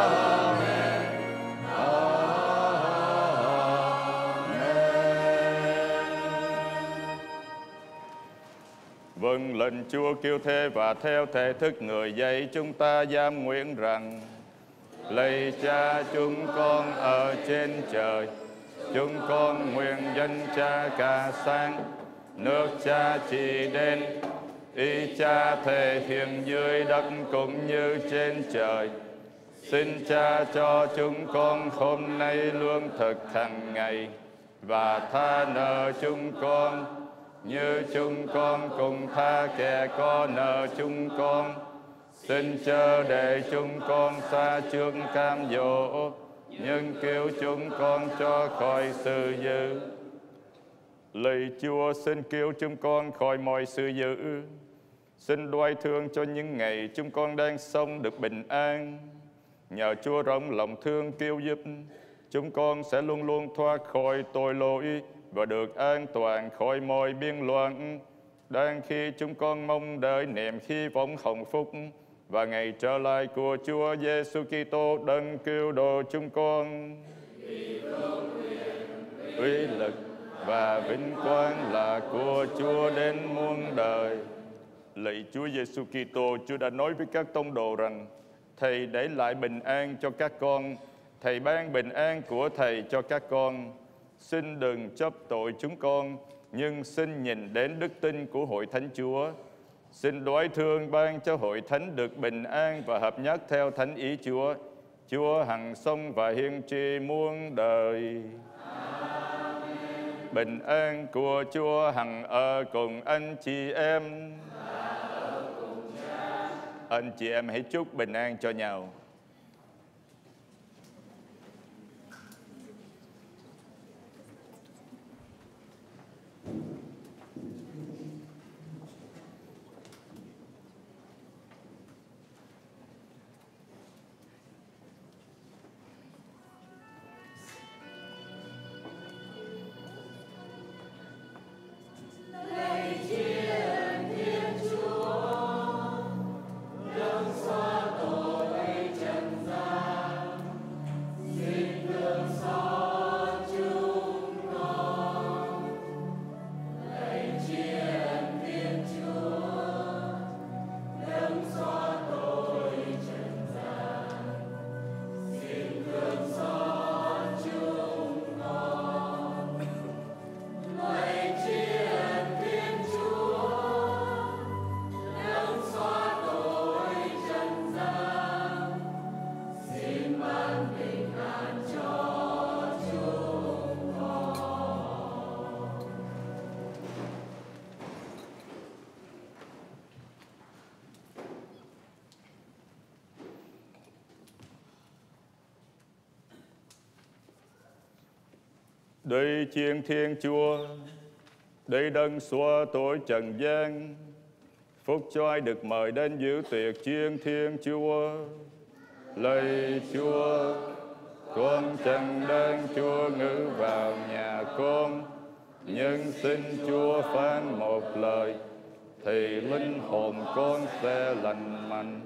Vâng lệnh Chúa kêu thế và theo thể thức người dạy chúng ta giam nguyện rằng: lạy Cha chúng con ở trên trời, chúng con nguyện danh Cha ca sáng, nước Cha trị đến, ý Cha thể hiện dưới đất cũng như trên trời. Xin Cha cho chúng con hôm nay lương thực hàng ngày, và tha nợ chúng con như chúng con cùng tha kẻ có nợ chúng con. Xin chớ để chúng con xa trước cam dỗ, nhưng cứu chúng con cho khỏi sự dữ. Lạy Chúa, xin cứu chúng con khỏi mọi sự dữ. Xin đoái thương cho những ngày chúng con đang sống được bình an. Nhờ Chúa rộng lòng thương cứu giúp, chúng con sẽ luôn luôn thoát khỏi tội lỗi và được an toàn khỏi mọi biên loạn, đang khi chúng con mong đợi niềm hy vọng hồng phúc và ngày trở lại của Chúa Giêsu Kitô đấng cứu độ chúng con. Uy lực và vinh quang là của Chúa đến muôn đời. Lạy Chúa Giêsu Kitô, Chúa đã nói với các tông đồ rằng: Thầy để lại bình an cho các con, Thầy ban bình an của Thầy cho các con. Xin đừng chấp tội chúng con, nhưng xin nhìn đến đức tin của hội thánh Chúa. Xin đoái thương ban cho hội thánh được bình an và hợp nhất theo thánh ý Chúa. Chúa hằng sống và hiên tri muôn đời. Amen. Bình an của Chúa hằng ở cùng anh chị em. Anh chị em hãy chúc bình an cho nhau. Thiên Chúa, đấng xóa tội Đây chiên Thiên Chúa, đây đấng xóa tội trần gian, phúc cho ai được mời đến dự tiệc chiên Thiên Chúa. Lạy Chúa, con chẳng đáng Chúa ngự vào nhà con, nhưng xin Chúa phán một lời, thì linh hồn con sẽ lành mạnh.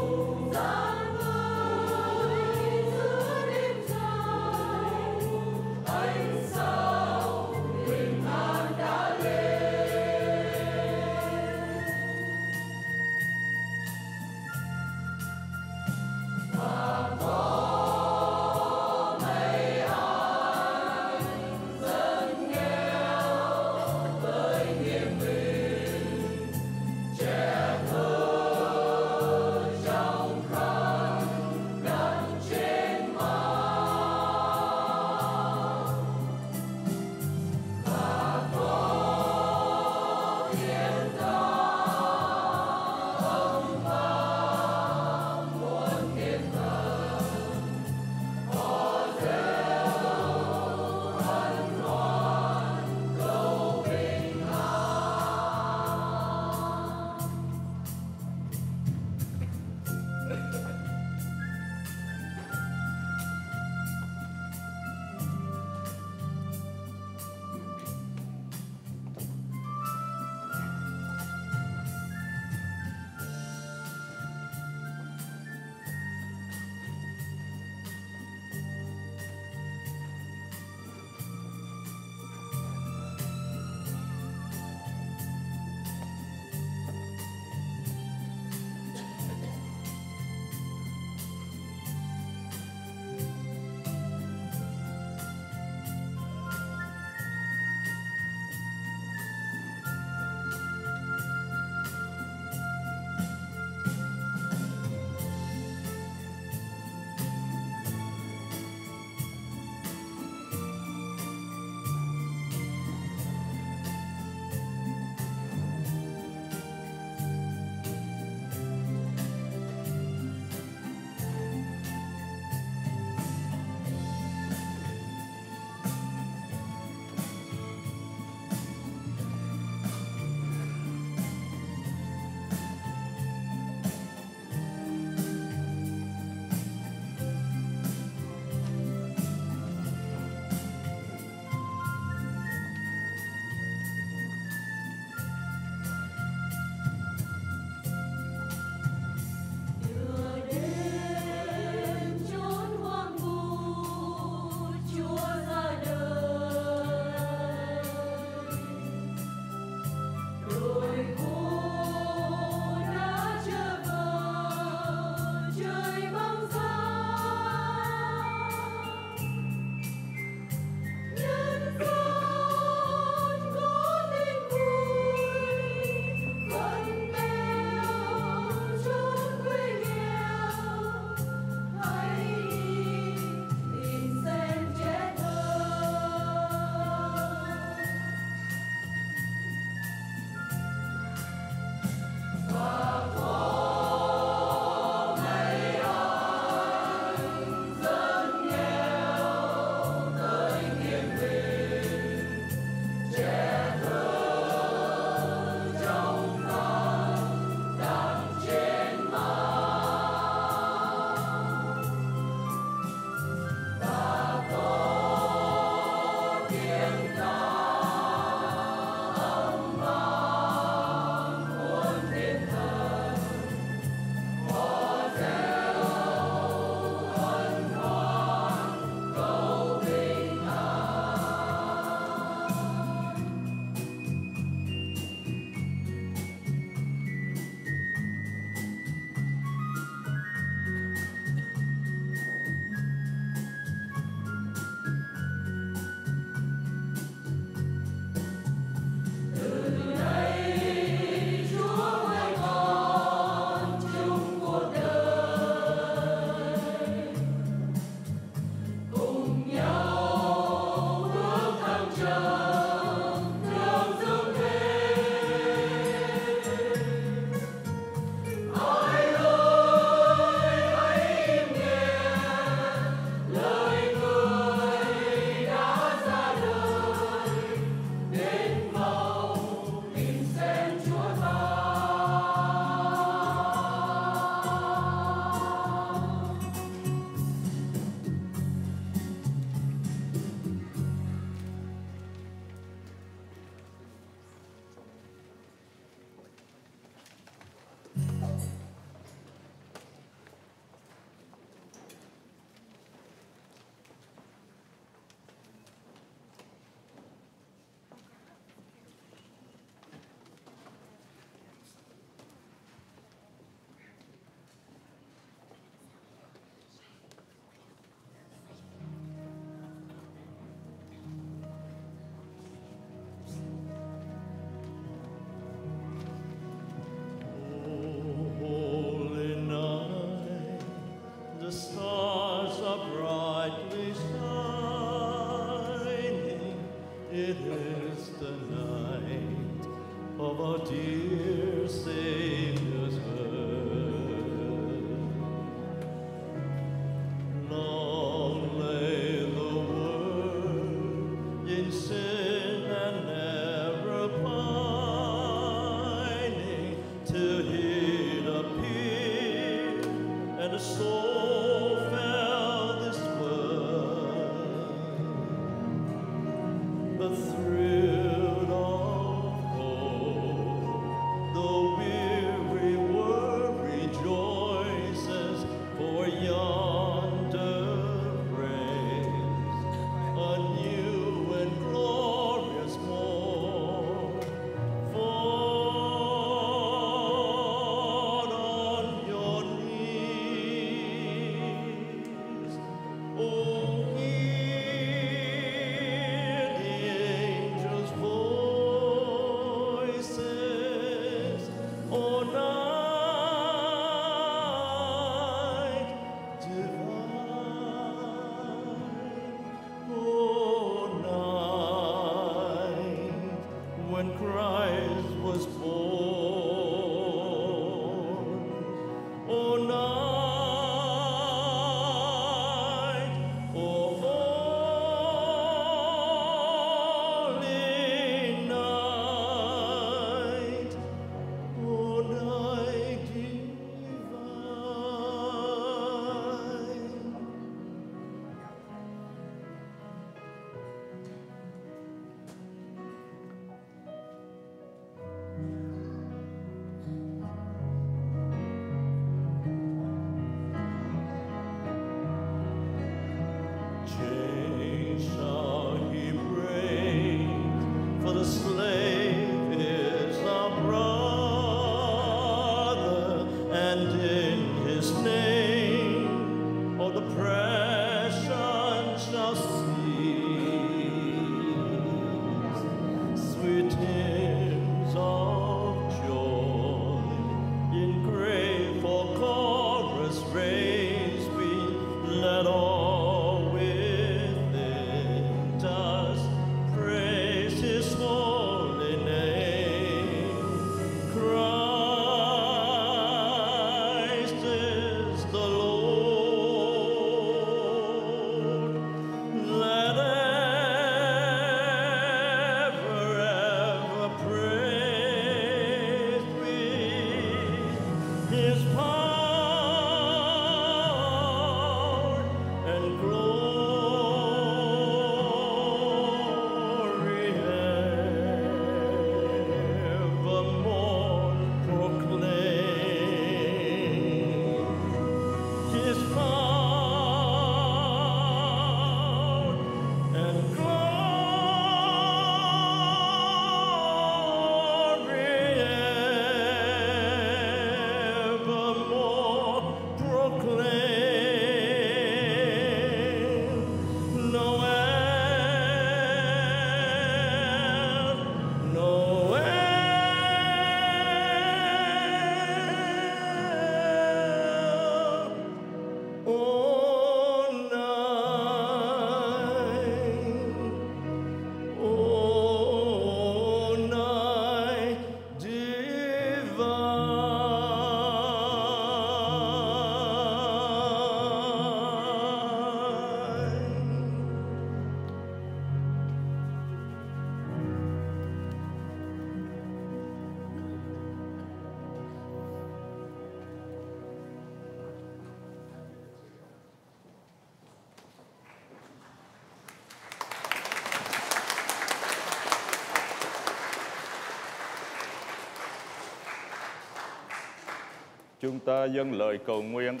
Chúng ta dâng lời cầu nguyện.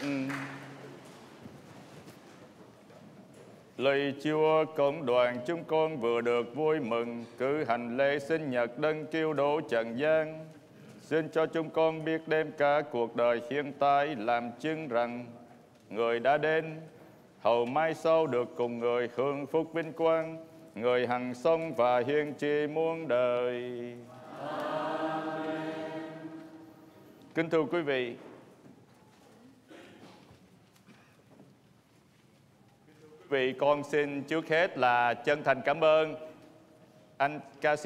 Lạy Chúa, cộng đoàn chúng con vừa được vui mừng cử hành lễ sinh nhật Đấng Cứu Độ trần gian. Xin cho chúng con biết đem cả cuộc đời hiện tại làm chứng rằng Người đã đến, hầu mai sau được cùng Người hưởng phúc vinh quang, Người hằng sống và hiền trị muôn đời. Amen. Kính thưa quý vị, con xin trước hết là chân thành cảm ơn anh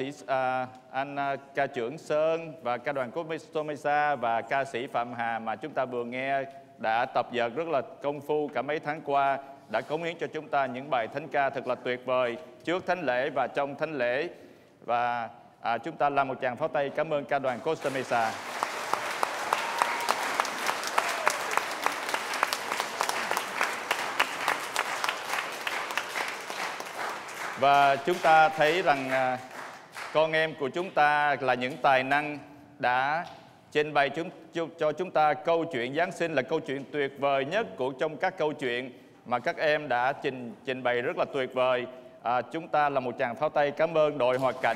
ca trưởng Sơn và ca đoàn Costa Mesa và ca sĩ Phạm Hà mà chúng ta vừa nghe đã tập dượt rất là công phu cả mấy tháng qua, đã cống hiến cho chúng ta những bài thánh ca thật là tuyệt vời trước thánh lễ và trong thánh lễ. Và chúng ta làm một tràng pháo tay cảm ơn ca đoàn Costa Mesa. Và chúng ta thấy rằng con em của chúng ta là những tài năng đã trình bày cho chúng ta câu chuyện Giáng sinh là câu chuyện tuyệt vời nhất trong các câu chuyện mà các em đã trình bày rất là tuyệt vời. Chúng ta là một tràng pháo tay cảm ơn đội hoạt cảnh.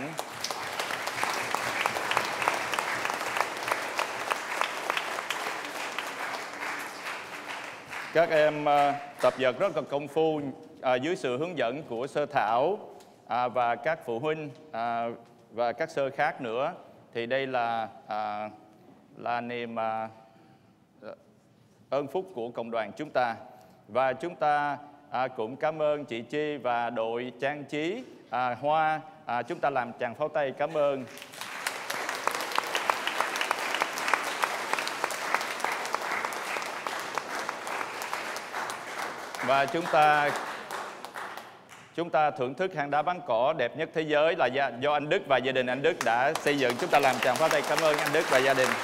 Các em tập dượt rất là công phu dưới sự hướng dẫn của Sơ Thảo và các phụ huynh và các sơ khác nữa. Thì đây là niềm ơn phúc của cộng đoàn chúng ta. Và chúng ta cũng cảm ơn chị Chi và đội trang trí hoa. Chúng ta làm tràng pháo tay cảm ơn. Và chúng ta thưởng thức hang đá bắn cỏ đẹp nhất thế giới là do anh Đức và gia đình anh Đức đã xây dựng. Chúng ta làm tràng pháo tay cảm ơn anh Đức và gia đình.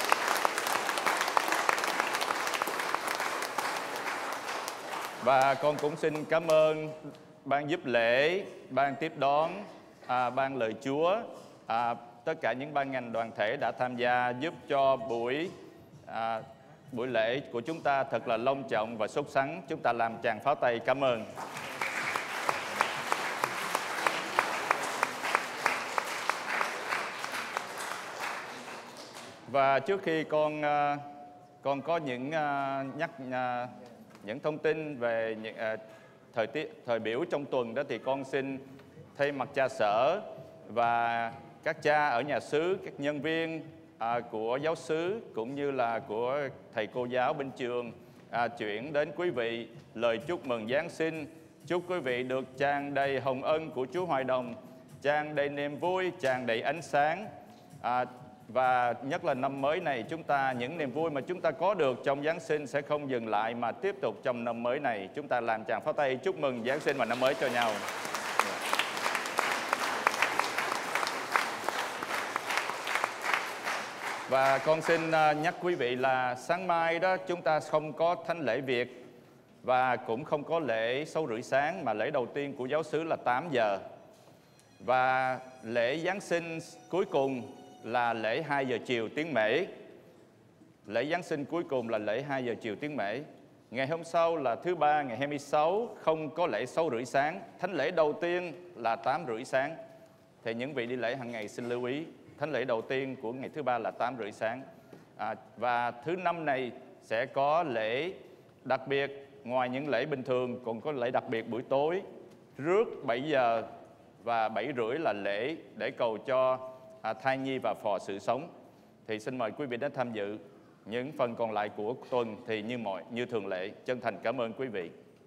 Và con cũng xin cảm ơn ban giúp lễ, ban tiếp đón, ban lời Chúa, tất cả những ban ngành đoàn thể đã tham gia giúp cho buổi lễ của chúng ta thật là long trọng và sốt sắng. Chúng ta làm tràng pháo tay cảm ơn. Và trước khi con có những thông tin về những thời biểu trong tuần đó, thì con xin thay mặt cha sở và các cha ở nhà xứ, các nhân viên của giáo xứ cũng như là của thầy cô giáo bên trường chuyển đến quý vị lời chúc mừng Giáng sinh. Chúc quý vị được tràn đầy hồng ân của Chúa Hoài Đồng, tràn đầy niềm vui, tràn đầy ánh sáng. Và nhất là năm mới này, những niềm vui mà chúng ta có được trong Giáng sinh sẽ không dừng lại mà tiếp tục trong năm mới này. Chúng ta làm tràng pháo tay chúc mừng Giáng sinh và năm mới cho nhau. Và con xin nhắc quý vị là sáng mai đó chúng ta không có thánh lễ Việt và cũng không có lễ 6:30 sáng, mà lễ đầu tiên của giáo xứ là 8 giờ. Và lễ Giáng sinh cuối cùng là lễ 2 giờ chiều tiếng Mễ. Lễ Giáng sinh cuối cùng là lễ 2 giờ chiều tiếng Mễ. Ngày hôm sau là thứ Ba, ngày 26, không có lễ 6:30 sáng. Thánh lễ đầu tiên là 8:30 sáng. Thì những vị đi lễ hàng ngày xin lưu ý, thánh lễ đầu tiên của ngày thứ Ba là 8:30 sáng. Và thứ Năm này sẽ có lễ đặc biệt, ngoài những lễ bình thường còn có lễ đặc biệt buổi tối rước 7 giờ và 7:30 là lễ để cầu cho thai nhi và phò sự sống. Thì xin mời quý vị đến tham dự. Những phần còn lại của tuần thì như thường lệ, chân thành cảm ơn quý vị.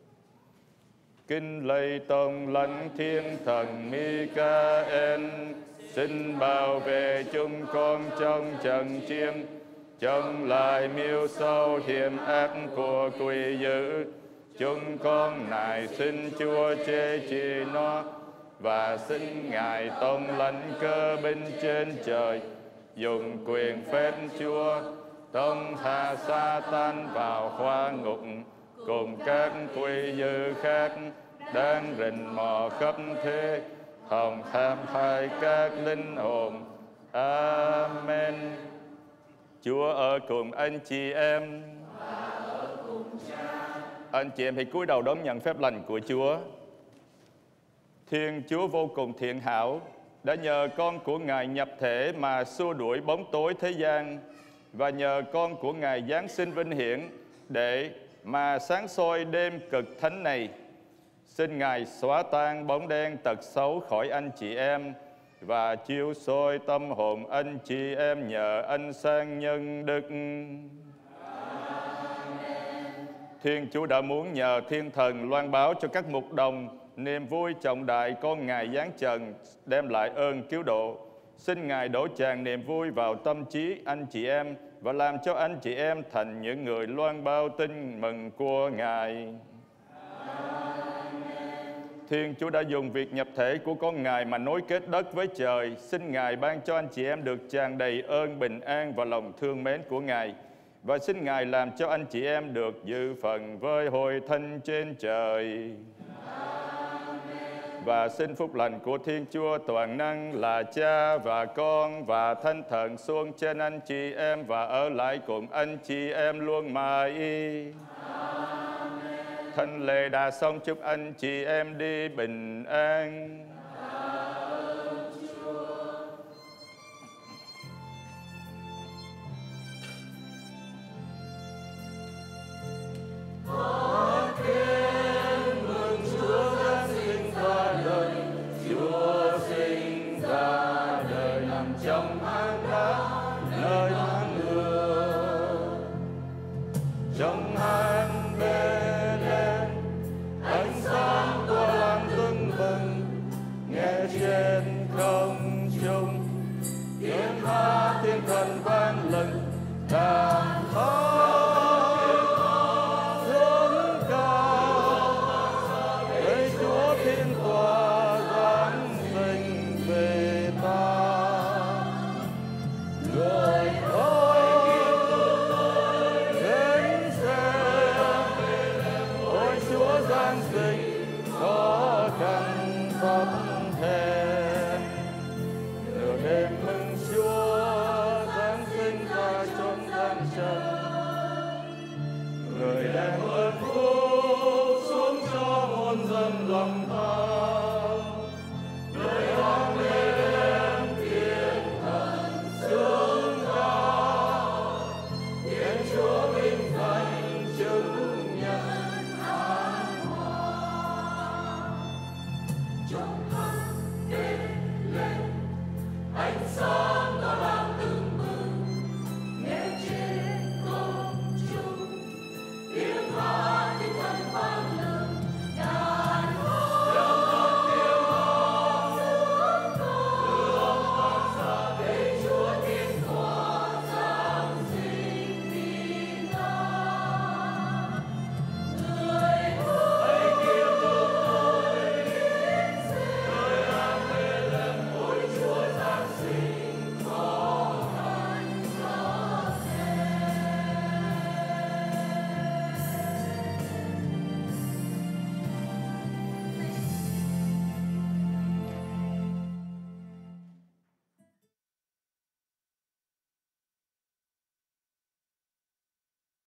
Kính lạy Tông Lãnh Thiên Thần Michael, xin bảo vệ chúng con trong trận chiến, chống lại mưu sâu hiểm ác của quỷ dữ. Chúng con nài xin Chúa chế trị nó, và xin Ngài Tông Lãnh cơ binh trên trời dùng quyền phép Chúa tông tha Sa-tan vào hỏa ngục cùng các quỷ dữ khác đang rình mò khắp thế, hòng tham hại các linh hồn. Amen. Chúa ở cùng anh chị em. Anh chị em hãy cúi đầu đón nhận phép lành của Chúa. Thiên Chúa vô cùng thiện hảo đã nhờ con của Ngài nhập thể mà xua đuổi bóng tối thế gian, và nhờ con của Ngài Giáng sinh vinh hiển để mà sáng soi đêm cực thánh này. Xin Ngài xóa tan bóng đen tật xấu khỏi anh chị em và chiếu soi tâm hồn anh chị em nhờ ánh sáng nhân đức. Thiên Chúa đã muốn nhờ thiên thần loan báo cho các mục đồng niềm vui trọng đại con Ngài giáng trần, đem lại ơn cứu độ. Xin Ngài đổ tràn niềm vui vào tâm trí anh chị em và làm cho anh chị em thành những người loan báo tin mừng của Ngài. Thiên Chúa đã dùng việc nhập thể của con Ngài mà nối kết đất với trời. Xin Ngài ban cho anh chị em được tràn đầy ơn bình an và lòng thương mến của Ngài. Và xin Ngài làm cho anh chị em được dự phần với hội thánh trên trời. và xin phúc lành của Thiên Chúa toàn năng là Cha và Con và Thánh Thần xuống trên anh chị em và ở lại cùng anh chị em luôn mãi. Thánh lễ đã xong, chúc anh chị em đi bình an. Trong hang đá nơi hang lửa, trong hang Bê-lêm, ánh sáng của làng tưng bừng nghe trên không trung, tiếng hát thiên thần vang lừng đàn hát dâng cao, để Chúa thiên tòa giáng sinh về ta. Người ơi đến xem, ôi Chúa giáng sinh có căn Phật thềm. Nửa đêm mừng Chúa giáng sinh ra chốn gian trần, người đem ơn phúc xuống cho muôn dân lòng